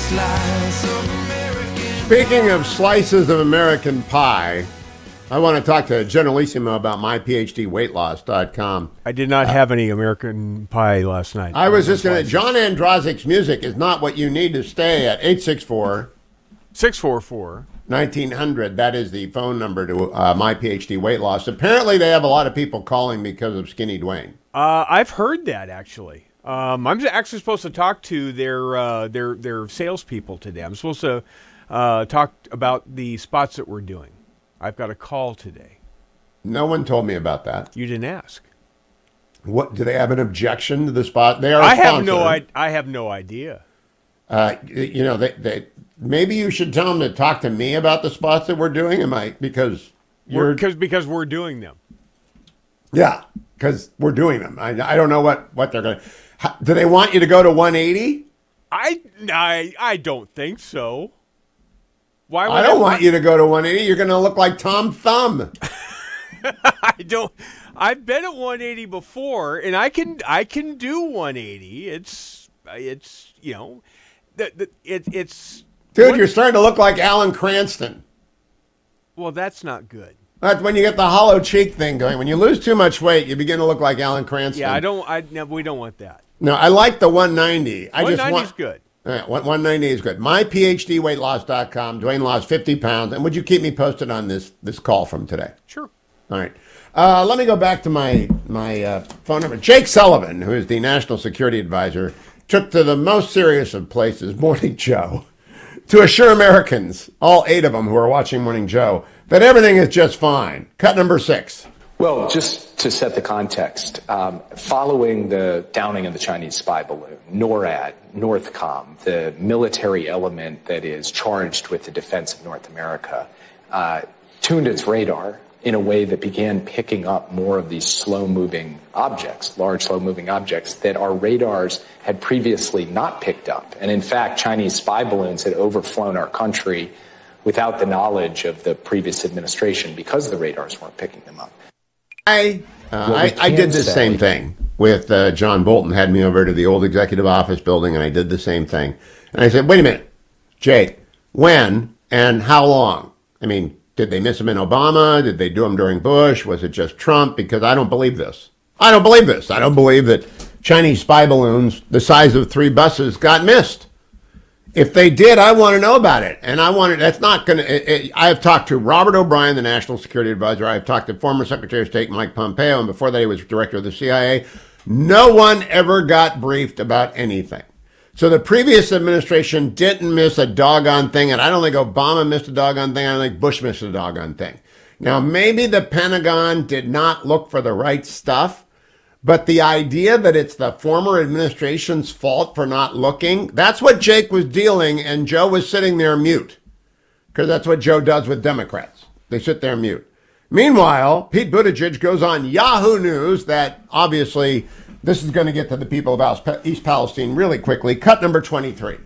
slice of American. Speaking of slices of American pie, I want to talk to Generalissimo about my P H D weight loss dot com. I did not uh, have any American pie last night. I was just going to... John Androzik's music is not what you need to stay at. eight six four, six four four, nineteen hundred. That is the phone number to uh, My PhD Weight Loss. Apparently, they have a lot of people calling because of Skinny Dwayne. Uh, I've heard that, actually. Um, I'm actually supposed to talk to their uh, their their salespeople today. I'm supposed to uh, talk about the spots that we're doing. I've got a call today. No one told me about that. You didn't ask. What, do they have an objection to the spot? They are. I have no. I, I have no idea. Uh, you know, they, they maybe you should tell them to talk to me about the spots that we're doing. Am I because you're because because we're doing them. Yeah. Because we're doing them. I, I don't know what, what they're going to... Do they want you to go to one eighty? I, I, I don't think so. Why? Would I don't I want you to go to one eighty. You're going to look like Tom Thumb. I don't... I've been at one eighty before, and I can I can do one eighty. It's, it's you know... The, the, it, it's... Dude, what, you're starting to look like Alan Cranston. Well, that's not good. That's when you get the hollow cheek thing going. When you lose too much weight, you begin to look like Alan Cranston. Yeah, I don't. I no, we don't want that. No, I like the one ninety. I one ninety just want is good. Yeah, one ninety is good. My P H D weight loss dot com. Dwayne lost fifty pounds. And would you keep me posted on this this call from today? Sure. All right. Uh, let me go back to my my uh, phone number. Jake Sullivan, who is the National Security Advisor, took to the most serious of places, Morning Joe, to assure Americans, all eight of them who are watching Morning Joe, that everything is just fine. Cut number six. Well, just to set the context, um, following the downing of the Chinese spy balloon, NORAD, Northcom, the military element that is charged with the defense of North America, uh, tuned its radar in a way that began picking up more of these slow-moving objects, large slow-moving objects that our radars had previously not picked up. And in fact, Chinese spy balloons had overflown our country without the knowledge of the previous administration because the radars weren't picking them up. I uh, I, I did the same thing with uh, John Bolton, had me over to the old executive office building, and I did the same thing. And I said, wait a minute, Jake, when and how long? I mean, did they miss him in Obama? Did they do him during Bush? Was it just Trump? Because I don't believe this. I don't believe this. I don't believe that Chinese spy balloons the size of three buses got missed. If they did, I want to know about it. And I want to, that's not going to, I have talked to Robert O'Brien, the National Security Advisor. I have talked to former Secretary of State Mike Pompeo, and before that he was director of the C I A. No one ever got briefed about anything. So the previous administration didn't miss a doggone thing, and I don't think Obama missed a doggone thing. I don't think Bush missed a doggone thing. Now, maybe the Pentagon did not look for the right stuff, but the idea that it's the former administration's fault for not looking, that's what Jake was dealing, and Joe was sitting there mute, because that's what Joe does with Democrats. They sit there mute. Meanwhile, Pete Buttigieg goes on Yahoo News that obviously this is going to get to the people of East Palestine really quickly. Cut number twenty-three.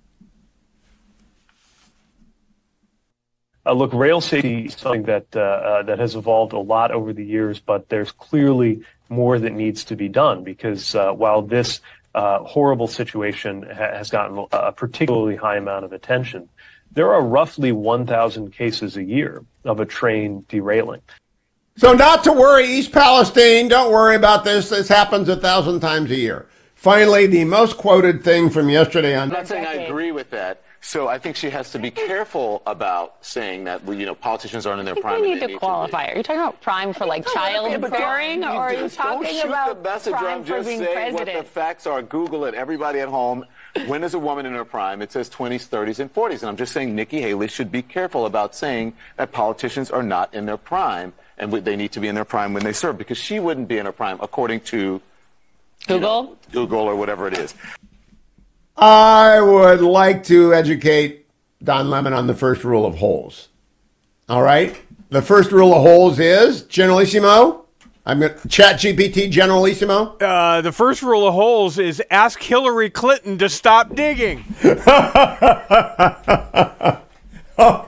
Uh, look, rail safety is something that uh, uh, that has evolved a lot over the years, but there's clearly more that needs to be done because uh, while this uh, horrible situation ha- has gotten a particularly high amount of attention, there are roughly one thousand cases a year of a train derailing. So not to worry, East Palestine, don't worry about this. This happens a thousand times a year. Finally, the most quoted thing from yesterday on... I'm not saying I agree with that. So I think she has to be careful about saying that, you know, politicians aren't in their prime. You need to qualify. Are you talking about prime for like childbearing, or are you talking about prime for being president? What the facts are. Google it. Everybody at home. When is a woman in her prime? It says twenties, thirties, and forties. And I'm just saying Nikki Haley should be careful about saying that politicians are not in their prime and they need to be in their prime when they serve, because she wouldn't be in her prime according to Google, you know, Google or whatever it is. I would like to educate Don Lemon on the first rule of holes. All right? The first rule of holes is, Generalissimo, I'm going to chat G P T Generalissimo. Uh, the first rule of holes is ask Hillary Clinton to stop digging. Oh,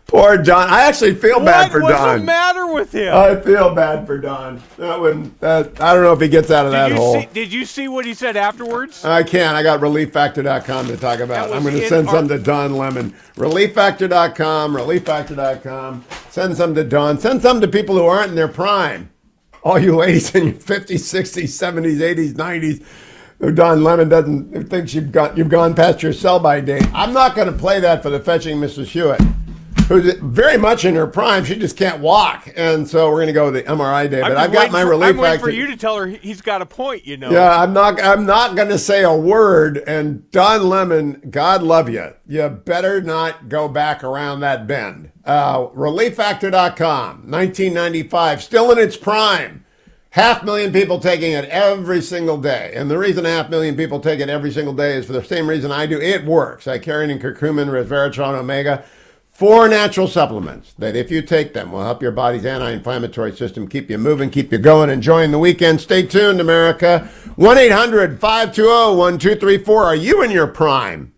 Poor Don. I actually feel bad for What was Don. the matter with him? I feel bad for Don. That wouldn't. That, I don't know if he gets out of did that you hole. See, did you see what he said afterwards? I can't. I got relief factor dot com to talk about. I'm going to in send our- some to Don Lemon. relief factor dot com, relief factor dot com. Send some to Don. Send some to people who aren't in their prime. All you ladies in your fifties, sixties, seventies, eighties, nineties. Who Don Lemon doesn't who thinks you've got you've gone past your sell-by date. I'm not going to play that for the fetching Missus Hewitt, who's very much in her prime. She just can't walk, and so we're going to go with the M R I day. I'm But just I've got waiting my for, relief I'm waiting factor. for you to tell her he's got a point. You know. Yeah, I'm not. I'm not going to say a word. And Don Lemon, God love you. You better not go back around that bend. Uh, relief factor dot com, nineteen ninety-five, still in its prime. Half million people taking it every single day. And the reason a half million people take it every single day is for the same reason I do. It works. I carry in curcumin, resveratrol, omega. Four natural supplements that, if you take them, will help your body's anti-inflammatory system, keep you moving, keep you going, enjoying the weekend. Stay tuned, America. one eight hundred, five two zero, one two three four. Are you in your prime?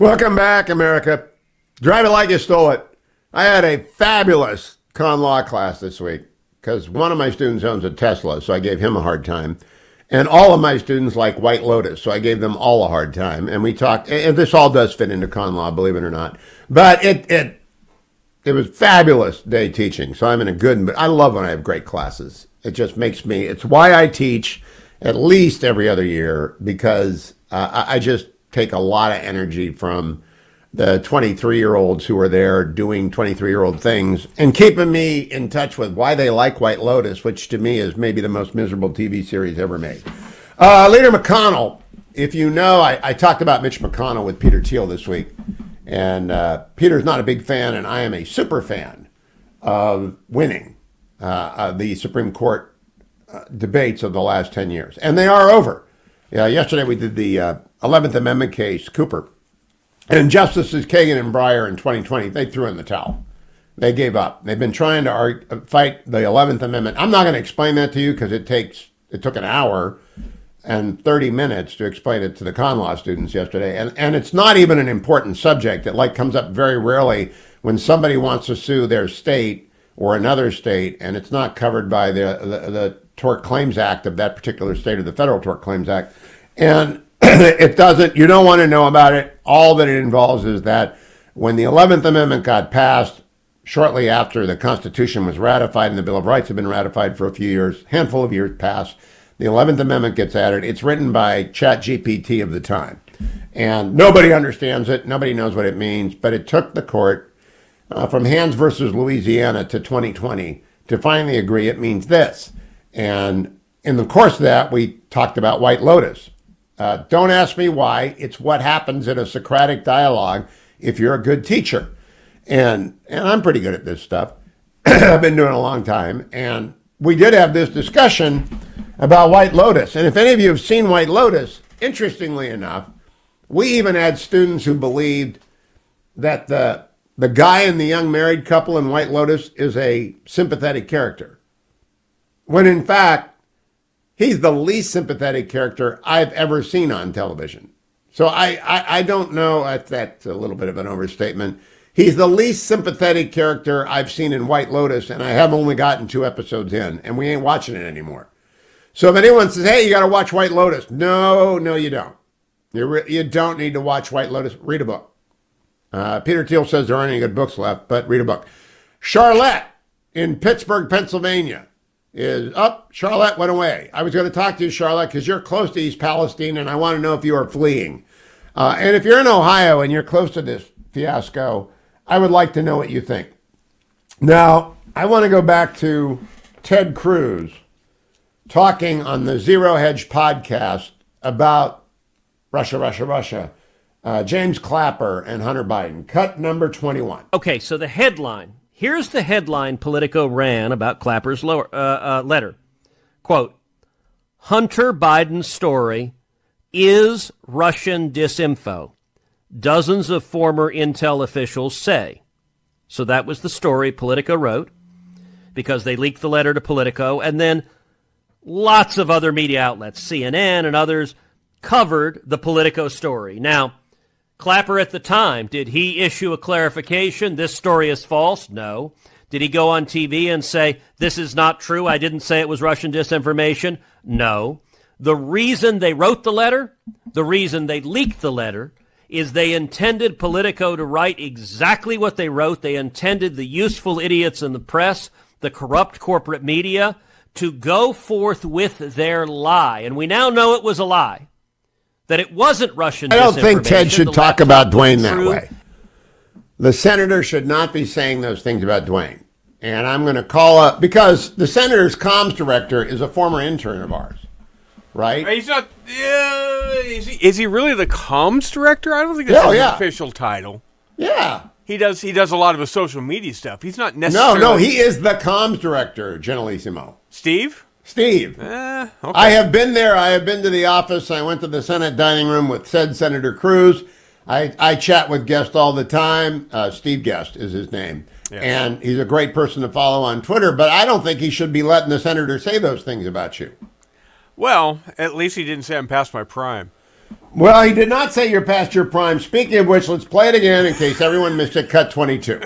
Welcome back, America. Drive it like you stole it. I had a fabulous con law class this week because one of my students owns a Tesla, so I gave him a hard time. And all of my students like White Lotus, so I gave them all a hard time. And we talked, and this all does fit into con law, believe it or not. But it it it was fabulous day teaching, so I'm in a good, but I love when I have great classes. It just makes me, it's why I teach at least every other year, because uh, I, I just take a lot of energy from the twenty-three-year-olds who are there doing twenty-three-year-old things and keeping me in touch with why they like White Lotus, which to me is maybe the most miserable T V series ever made. Uh, Leader McConnell, if you know, I, I talked about Mitch McConnell with Peter Thiel this week, and uh, Peter's not a big fan, and I am a super fan of winning uh, uh, the Supreme Court uh, debates of the last ten years, and they are over. Yeah, yesterday we did the uh, eleventh Amendment case, Cooper. And Justices Kagan and Breyer in twenty twenty, they threw in the towel. They gave up. They've been trying to argue, fight the eleventh Amendment. I'm not going to explain that to you because it takes it took an hour and thirty minutes to explain it to the con law students yesterday. And, and it's not even an important subject. It like comes up very rarely when somebody wants to sue their state or another state, and it's not covered by the, the, the Tort Claims Act of that particular state or the Federal Tort Claims Act. And it doesn't, you don't want to know about it. All that it involves is that when the eleventh Amendment got passed, shortly after the Constitution was ratified and the Bill of Rights had been ratified for a few years, handful of years passed, the eleventh Amendment gets added. It's written by Chat G P T of the time. And nobody understands it. Nobody knows what it means. But it took the court uh, from Hands versus Louisiana to twenty twenty to finally agree it means this. And in the course of that, we talked about White Lotus. Uh, don't ask me why. It's what happens in a Socratic dialogue if you're a good teacher. And and I'm pretty good at this stuff. I've been doing it a long time. And we did have this discussion about White Lotus. And if any of you have seen White Lotus, interestingly enough, we even had students who believed that the, the guy and the young married couple in White Lotus is a sympathetic character. When in fact, he's the least sympathetic character I've ever seen on television. So I, I, I don't know if that's a little bit of an overstatement. He's the least sympathetic character I've seen in White Lotus, and I have only gotten two episodes in, and we ain't watching it anymore. So if anyone says, hey, you got to watch White Lotus. No, no, you don't. You, re- you don't need to watch White Lotus. Read a book. Uh, Peter Thiel says there aren't any good books left, but read a book. Charlotte in Pittsburgh, Pennsylvania. Is up. Charlotte went away. I was going to talk to you, Charlotte, because you're close to East Palestine, and I want to know if you are fleeing. Uh, and if you're in Ohio and you're close to this fiasco, I would like to know what you think. Now, I want to go back to Ted Cruz talking on the Zero Hedge podcast about Russia, Russia, Russia. Uh, James Clapper and Hunter Biden. Cut number twenty-one. Okay, so the headline. Here's the headline Politico ran about Clapper's lower, uh, uh, letter. Quote, Hunter Biden's story is Russian disinfo. Dozens of former intel officials say. So that was the story Politico wrote because they leaked the letter to Politico, and then lots of other media outlets, C N N and others, covered the Politico story. Now, Clapper at the time, did he issue a clarification? This story is false? No. Did he go on T V and say, this is not true, I didn't say it was Russian disinformation? No. The reason they wrote the letter, the reason they leaked the letter, is they intended Politico to write exactly what they wrote. They intended the useful idiots in the press, the corrupt corporate media, to go forth with their lie. And we now know it was a lie. That it wasn't Russian disinformation. I don't think Ted should talk about Dwayne that way. The senator should not be saying those things about Dwayne. And I'm going to call up, because the senator's comms director is a former intern of ours, right? He's not, uh, is, he, is he really the comms director? I don't think that's oh, his yeah. official title. Yeah. He does He does a lot of his social media stuff. He's not necessarily... No, no, he is the comms director, Generalissimo. Steve? Steve. Uh, okay. I have been there. I have been to the office. I went to the Senate dining room with said Senator Cruz. I, I chat with Guest all the time. Uh, Steve Guest is his name. Yes. And he's a great person to follow on Twitter, but I don't think he should be letting the senator say those things about you. Well, at least he didn't say I'm past my prime. Well, he did not say you're past your prime. Speaking of which, let's play it again in case everyone missed it. Cut twenty-two.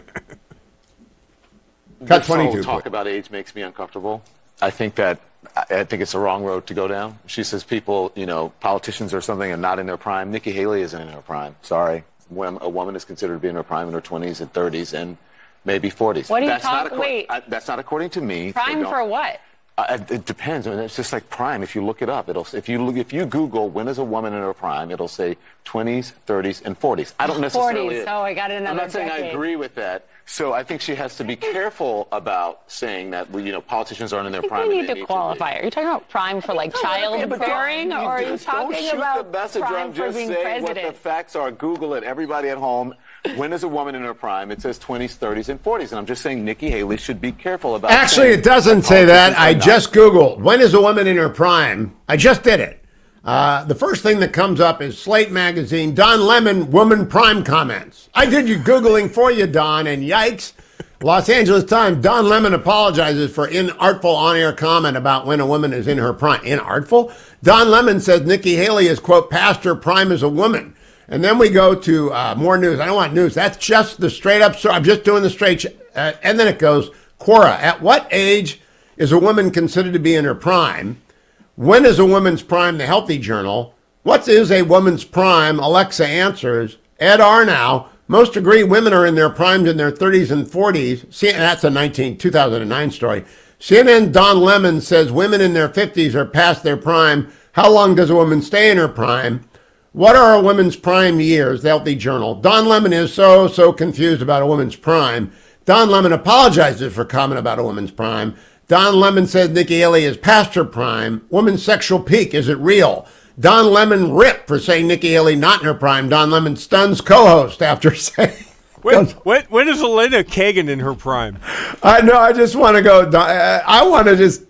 Cut twenty-two. Talk about age makes me uncomfortable. I think that I think it's the wrong road to go down. She says people, you know, politicians or something are not in their prime. Nikki Haley isn't in her prime. Sorry. When a woman is considered to be in her prime in her twenties and thirties and maybe forties. What are you that's talking? Not Wait. I, that's not according to me. Prime so for what? Uh, it depends. I mean, it's just like prime. If you look it up, it'll if you look, if you Google when is a woman in her prime, it'll say twenties, thirties, and forties. I don't necessarily. forties. Oh, I got another I'm not saying decade. I agree with that. So I think she has to be careful about saying that you know politicians aren't in their I think prime. we and need they to qualify. Are you talking about prime for like childbearing, or are you talking don't shoot about the messenger. prime I'm for just being saying president? what the facts are. Google it. Everybody at home. When is a woman in her prime? It says twenties, thirties, and forties. And I'm just saying Nikki Haley should be careful about. Actually, it doesn't say that. I just Googled when is a woman in her prime. I just did it. Uh, the first thing that comes up is Slate Magazine. Don Lemon, woman prime comments. I did your Googling for you, Don, and yikes. Los Angeles Times, Don Lemon apologizes for inartful on-air comment about when a woman is in her prime. Inartful? Don Lemon says Nikki Haley is, quote, past her prime as a woman. And then we go to uh, more news. I don't want news. That's just the straight up story. I'm just doing the straight. Uh, and then it goes, Quora, at what age is a woman considered to be in her prime? When is a woman's prime? The Healthy Journal. What is a woman's prime? Alexa answers. Ed Arnow. Most agree women are in their primes in their thirties and forties. See, that's a nineteen, two thousand nine story. C N N Don Lemon says women in their fifties are past their prime. How long does a woman stay in her prime? What are a woman's prime years? The Healthy Journal. Don Lemon is so, so confused about a woman's prime. Don Lemon apologizes for comment about a woman's prime. Don Lemon says Nikki Haley is past her prime. Woman's sexual peak, is it real? Don Lemon ripped for saying Nikki Haley not in her prime. Don Lemon stuns co-host after saying... When, when, when is Elena Kagan in her prime? I know, I just want to go... I want to just...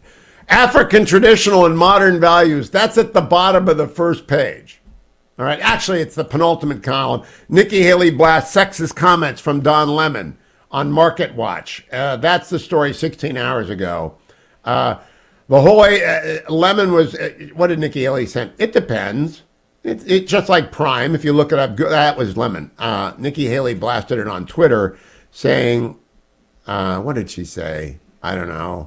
African traditional and modern values, that's at the bottom of the first page. All right, actually, it's the penultimate column. Nikki Haley blasts sexist comments from Don Lemon on Market Watch. Uh, that's the story sixteen hours ago. Uh, the whole uh, Lemon was, uh, what did Nikki Haley say? It depends. It's it, just like Prime. If you look it up, that was Lemon. Uh, Nikki Haley blasted it on Twitter saying, uh, what did she say? I don't know.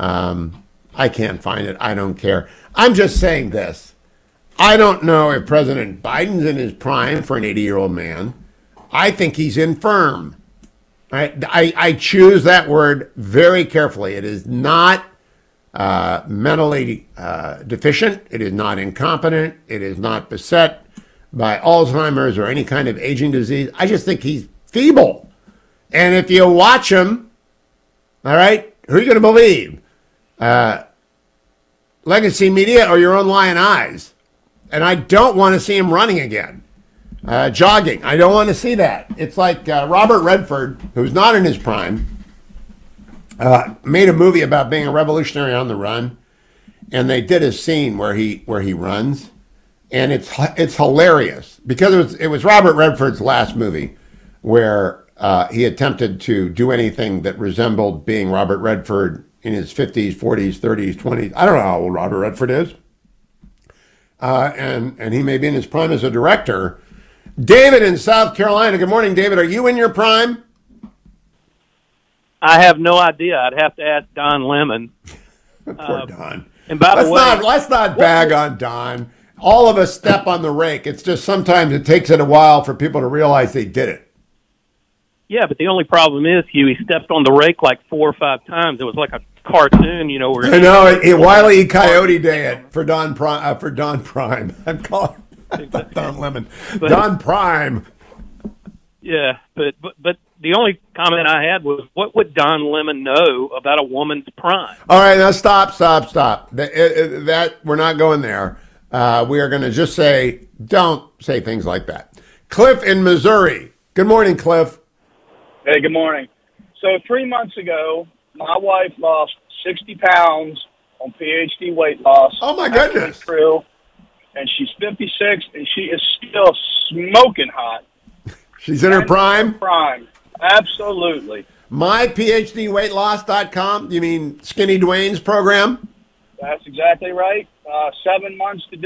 Um, I can't find it. I don't care. I'm just saying this. I don't know if President Biden's in his prime for an eighty-year-old man. I think he's infirm. I, I, I choose that word very carefully. It is not uh, mentally uh, deficient. It is not incompetent. It is not beset by Alzheimer's or any kind of aging disease. I just think he's feeble. And if you watch him, all right, who are you going to believe? Uh, legacy media or your own lying eyes? And I don't want to see him running again. Uh, jogging. I don't want to see that. It's like uh, Robert Redford, who's not in his prime, uh, made a movie about being a revolutionary on the run, and they did a scene where he where he runs, and it's it's hilarious because it was it was Robert Redford's last movie where uh, he attempted to do anything that resembled being Robert Redford in his fifties, forties, thirties, twenties. I don't know how old Robert Redford is. Uh, and, and he may be in his prime as a director. David in South Carolina. Good morning, David. Are you in your prime? I have no idea. I'd have to ask Don Lemon. Poor uh, Don. And by let's the way, not, let's not bag on Don. All of us step on the rake. It's just sometimes it takes it a while for people to realize they did it. Yeah, but the only problem is, Hugh, he stepped on the rake like four or five times. It was like a cartoon, you know. Where I know. It, it, Wile E. Coyote Day it for Don Prime. Uh, for Don Prime. I'm calling Don Lemon. But, Don Prime. Yeah, but, but but the only comment I had was, what would Don Lemon know about a woman's prime? All right, now stop, stop, stop. That, it, that we're not going there. Uh, we are going to just say, don't say things like that. Cliff in Missouri. Good morning, Cliff. Hey, good morning. So three months ago, my wife lost sixty pounds on P H D weight loss. Oh, my goodness. True. And she's fifty-six, and she is still smoking hot. She's in her prime? Prime. Absolutely. my P H D weight loss dot com. You mean Skinny Dwayne's program? That's exactly right. Uh, seven months to do it.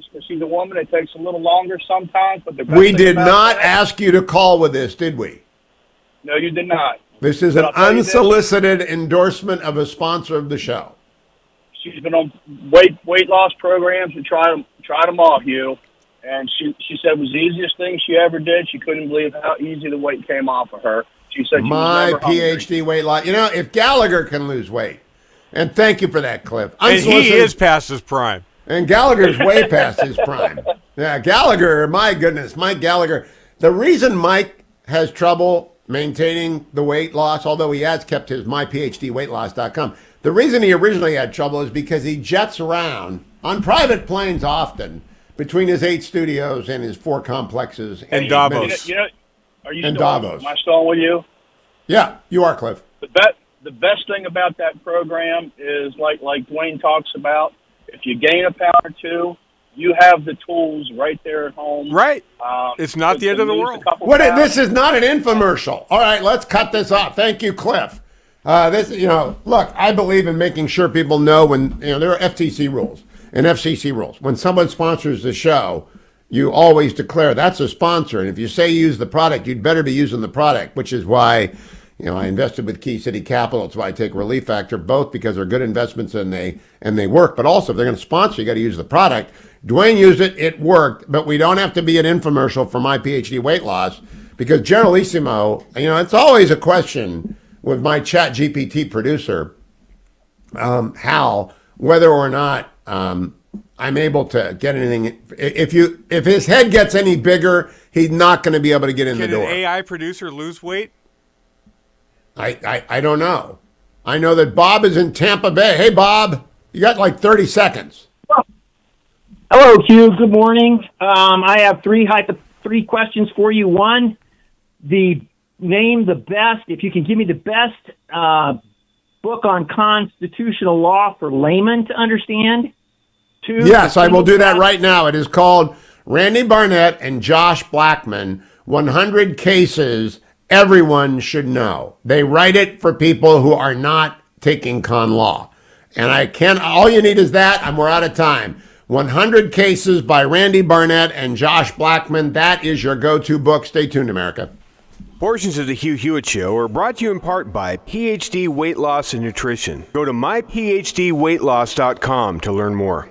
because she's a woman. It takes a little longer sometimes, but the best We thing did about not that- ask you to call with this, did we? No, you did not. This is But an I'll tell you this. unsolicited endorsement of a sponsor of the show. She's been on weight weight loss programs and tried them tried them all, Hugh. And she she said it was the easiest thing she ever did. She couldn't believe how easy the weight came off of her. She said she My was never hungry. PhD weight loss. You know, if Gallagher can lose weight, and thank you for that, Cliff. And he Unsolicited- is past his prime. And Gallagher's way past his prime. Yeah, Gallagher, my goodness, Mike Gallagher. The reason Mike has trouble maintaining the weight loss, although he has kept his my P H D weight loss dot com, the reason he originally had trouble is because he jets around on private planes often between his eight studios and his four complexes. And You Davos. know, you know, are you And still on- Davos. Am I still on with you? Yeah, you are, Cliff. The best the best thing about that program is like like Dwayne talks about. If you gain a pound or two, you have the tools right there at home. Right. Um, It's not to- the end to of the lose a world. couple What? pounds. This is not an infomercial. All right, let's cut this off. Thank you, Cliff. Uh, this, you know, look, I believe in making sure people know when, you know, there are F T C rules and F C C rules. When someone sponsors the show, you always declare that's a sponsor. And if you say you use the product, you'd better be using the product, which is why, you know, I invested with Key City Capital. It's why I take Relief Factor, both because they're good investments and they and they work. But also, if they're going to sponsor, you got to use the product. Dwayne used it; it worked. But we don't have to be an infomercial for my PhD weight loss because Generalissimo, you know, it's always a question with my Chat G P T producer, um, Hal, whether or not um, I'm able to get anything. If you if his head gets any bigger, he's not going to be able to get in Can the an door. A I producer lose weight? I, I, I don't know. I know that Bob is in Tampa Bay. Hey, Bob, you got like thirty seconds. Hello, Hugh. Good morning. Um, I have three hypo- three questions for you. One, the name the best, if you can give me the best uh, book on constitutional law for laymen to understand. Two, Yes, I will do that right now. It is called Randy Barnett and Josh Blackman, one hundred Cases Everyone Should Know. They write it for people who are not taking con law. And I can, all you need is that, and we're out of time. one hundred Cases by Randy Barnett and Josh Blackman. That is your go-to book. Stay tuned, America. Portions of the Hugh Hewitt Show are brought to you in part by PhD Weight Loss and Nutrition. Go to my P H D weight loss dot com to learn more.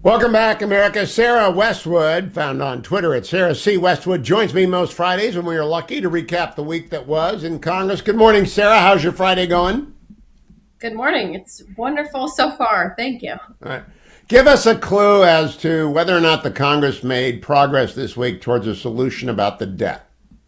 Welcome back, America. Sarah Westwood, found on Twitter at Sarah C. Westwood, joins me most Fridays when we are lucky to recap the week that was in Congress. Good morning, Sarah. How's your Friday going? Good morning. It's wonderful so far. Thank you. All right. Give us a clue as to whether or not the Congress made progress this week towards a solution about the debt.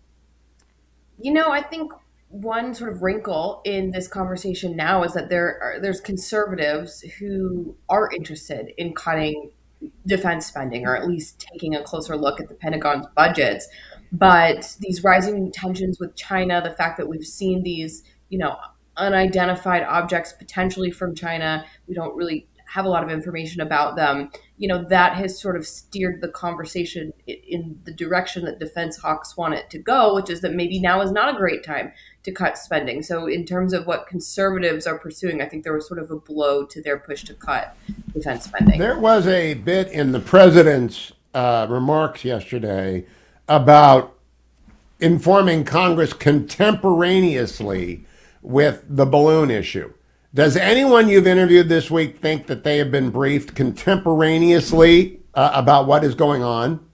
You know, I think one sort of wrinkle in this conversation now is that there are there's conservatives who are interested in cutting defense spending, or at least taking a closer look at the Pentagon's budgets. But these rising tensions with China, the fact that we've seen these, you know, unidentified objects potentially from China, we don't really have a lot of information about them, you know, that has sort of steered the conversation in the direction that defense hawks want it to go, which is that maybe now is not a great time to cut spending. So in terms of what conservatives are pursuing, I think there was sort of a blow to their push to cut defense spending. There was a bit in the president's uh, remarks yesterday about informing Congress contemporaneously with the balloon issue. Does anyone you've interviewed this week think that they have been briefed contemporaneously uh, about what is going on?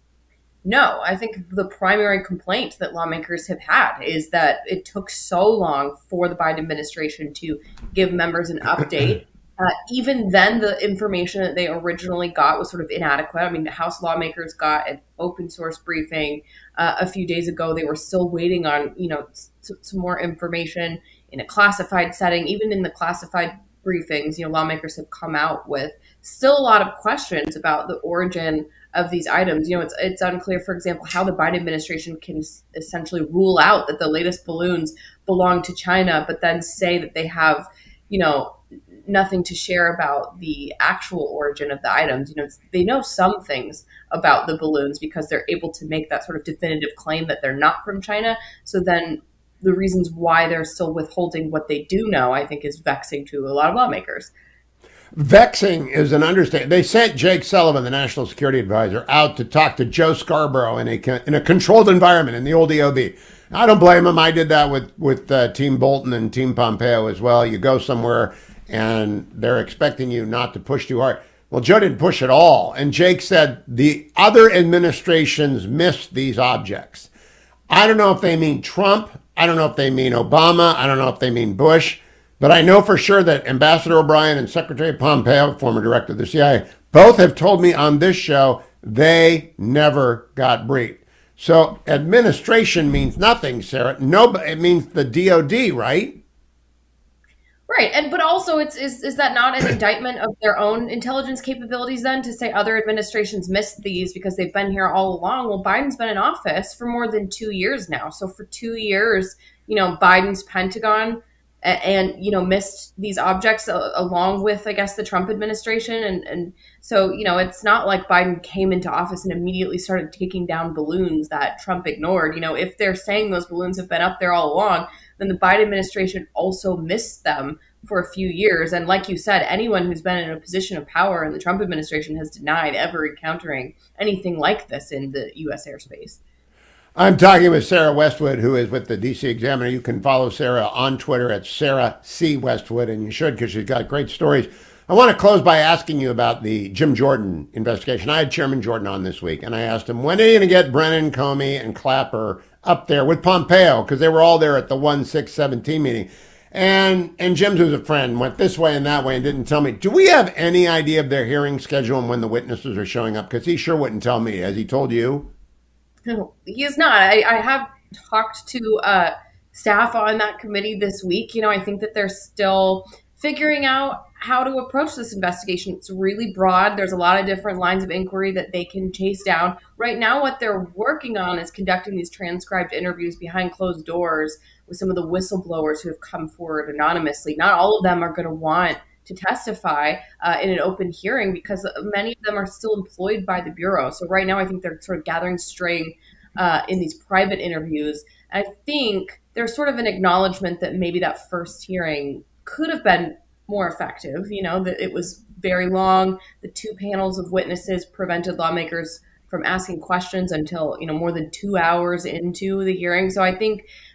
No, I think the primary complaint that lawmakers have had is that it took so long for the Biden administration to give members an update. Uh, even then, the information that they originally got was sort of inadequate. I mean, the House lawmakers got an open source briefing uh, a few days ago. They were still waiting on, you know, some more information in a classified setting. Even in the classified briefings, you know, lawmakers have come out with still a lot of questions about the origin of these items. You know, it's it's unclear, for example, how the Biden administration can essentially rule out that the latest balloons belong to China, but then say that they have, you know, nothing to share about the actual origin of the items. You know, they know some things about the balloons because they're able to make that sort of definitive claim that they're not from China. So then the reasons why they're still withholding what they do know, I think, is vexing to a lot of lawmakers. Vexing is an understatement. They sent Jake Sullivan, the National Security Advisor, out to talk to Joe Scarborough in a in a controlled environment in the old D O B. I don't blame him. I did that with with uh, Team Bolton and Team Pompeo as well. You go somewhere and they're expecting you not to push too hard. Well, Joe didn't push at all. And Jake said the other administrations missed these objects. I don't know if they mean Trump. I don't know if they mean Obama. I don't know if they mean Bush. But I know for sure that Ambassador O'Brien and Secretary Pompeo, former director of the C I A, both have told me on this show they never got briefed. So administration means nothing, Sarah. No, it means the D O D, right? Right, and but also, it's is is that not an indictment of their own intelligence capabilities then to say other administrations missed these because they've been here all along? Well, Biden's been in office for more than two years now. So for two years, you know, Biden's Pentagon and, you know, missed these objects along with, I guess, the Trump administration. And, and so, you know, it's not like Biden came into office and immediately started taking down balloons that Trump ignored. You know, if they're saying those balloons have been up there all along, then the Biden administration also missed them for a few years. And like you said, anyone who's been in a position of power in the Trump administration has denied ever encountering anything like this in the U S airspace. I'm talking with Sarah Westwood, who is with the D C Examiner. You can follow Sarah on Twitter at Sarah C. Westwood, and you should because she's got great stories. I want to close by asking you about the Jim Jordan investigation. I had Chairman Jordan on this week, and I asked him, when are you going to get Brennan, Comey, and Clapper up there with Pompeo? Because they were all there at the one six seventeen meeting. And and Jim's, who's a friend, went this way and that way and didn't tell me. Do we have any idea of their hearing schedule and when the witnesses are showing up? Because he sure wouldn't tell me. Has he told you? No, he is not. I, I have talked to uh, staff on that committee this week. You know, I think that they're still figuring out how to approach this investigation. It's really broad. There's a lot of different lines of inquiry that they can chase down. Right now, what they're working on is conducting these transcribed interviews behind closed doors with some of the whistleblowers who have come forward anonymously. Not all of them are going to want to testify uh, in an open hearing because many of them are still employed by the Bureau. So right now, I think they're sort of gathering string uh, in these private interviews. And I think there's sort of an acknowledgement that maybe that first hearing could have been more effective. You know, that it was very long. The two panels of witnesses prevented lawmakers from asking questions until, you know, more than two hours into the hearing. So I think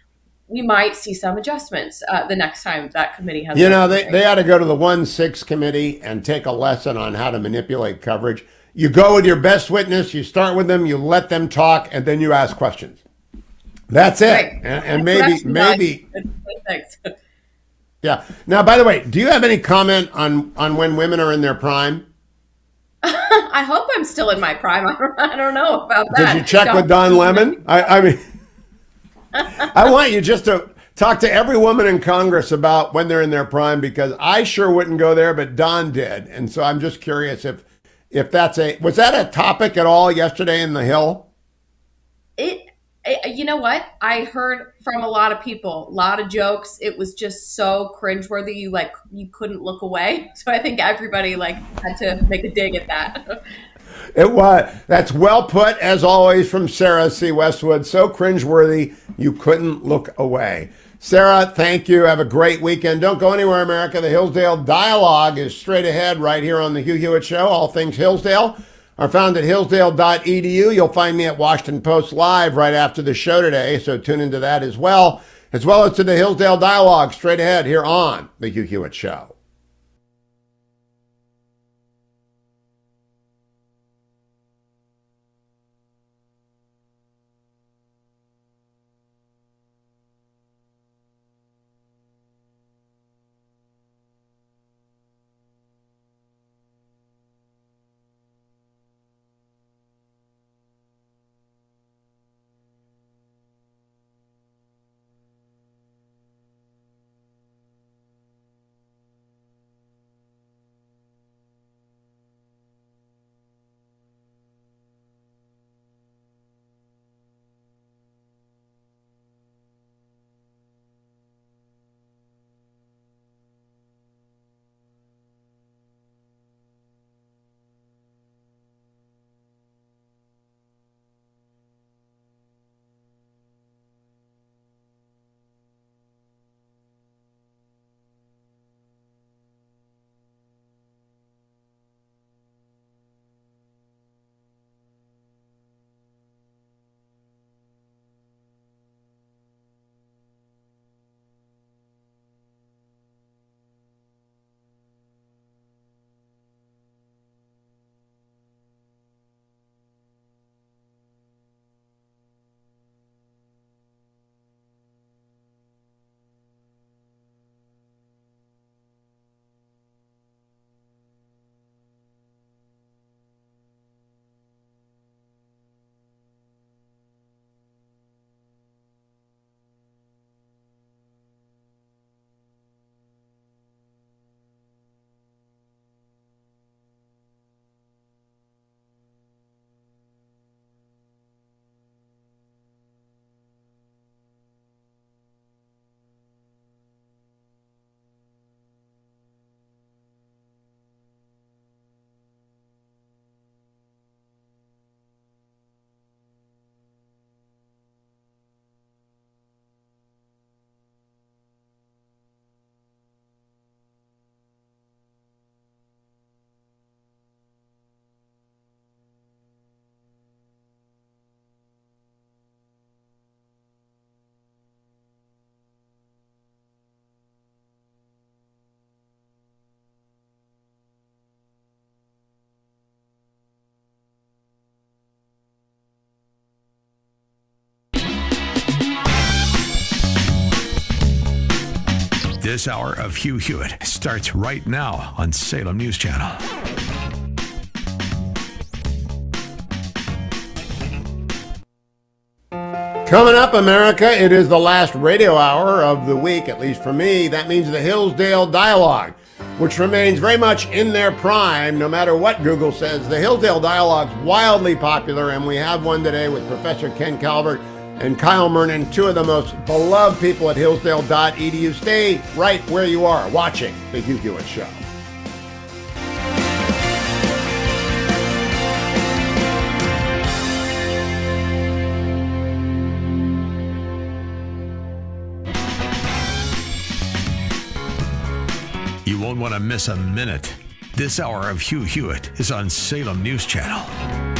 we might see some adjustments uh, the next time that committee has. You know, they, they ought to go to the one six committee and take a lesson on how to manipulate coverage. You go with your best witness, you start with them, you let them talk, and then you ask questions. That's it. Right. And, and maybe, maybe. Yeah. Now, by the way, do you have any comment on, on when women are in their prime? I hope I'm still in my prime. I don't, I don't know about that. Did you check don't with Don Lemon? I, I mean, I want you just to talk to every woman in Congress about when they're in their prime, because I sure wouldn't go there, but Don did. And so I'm just curious if, if that's a, was that a topic at all yesterday in the Hill? It, it, you know what? I heard from a lot of people, a lot of jokes. It was just so cringeworthy. You like, you couldn't look away. So I think everybody like had to make a dig at that. It was. That's well put, as always, from Sarah C. Westwood. So cringeworthy, you couldn't look away. Sarah, thank you. Have a great weekend. Don't go anywhere, America. The Hillsdale Dialogue is straight ahead right here on the Hugh Hewitt Show. All things Hillsdale are found at hillsdale dot e d u. You'll find me at Washington Post Live right after the show today, so tune into that as well, as well as to the Hillsdale Dialogue straight ahead here on the Hugh Hewitt Show. This hour of Hugh Hewitt starts right now on Salem News Channel. Coming up, America, it is the last radio hour of the week, at least for me. That means the Hillsdale Dialogue, which remains very much in their prime, no matter what Google says. The Hillsdale Dialogue's wildly popular, and we have one today with Professor Ken Calvert and Kyle Murnen, two of the most beloved people at hillsdale dot e d u. Stay right where you are, watching The Hugh Hewitt Show. You won't want to miss a minute. This hour of Hugh Hewitt is on Salem News Channel.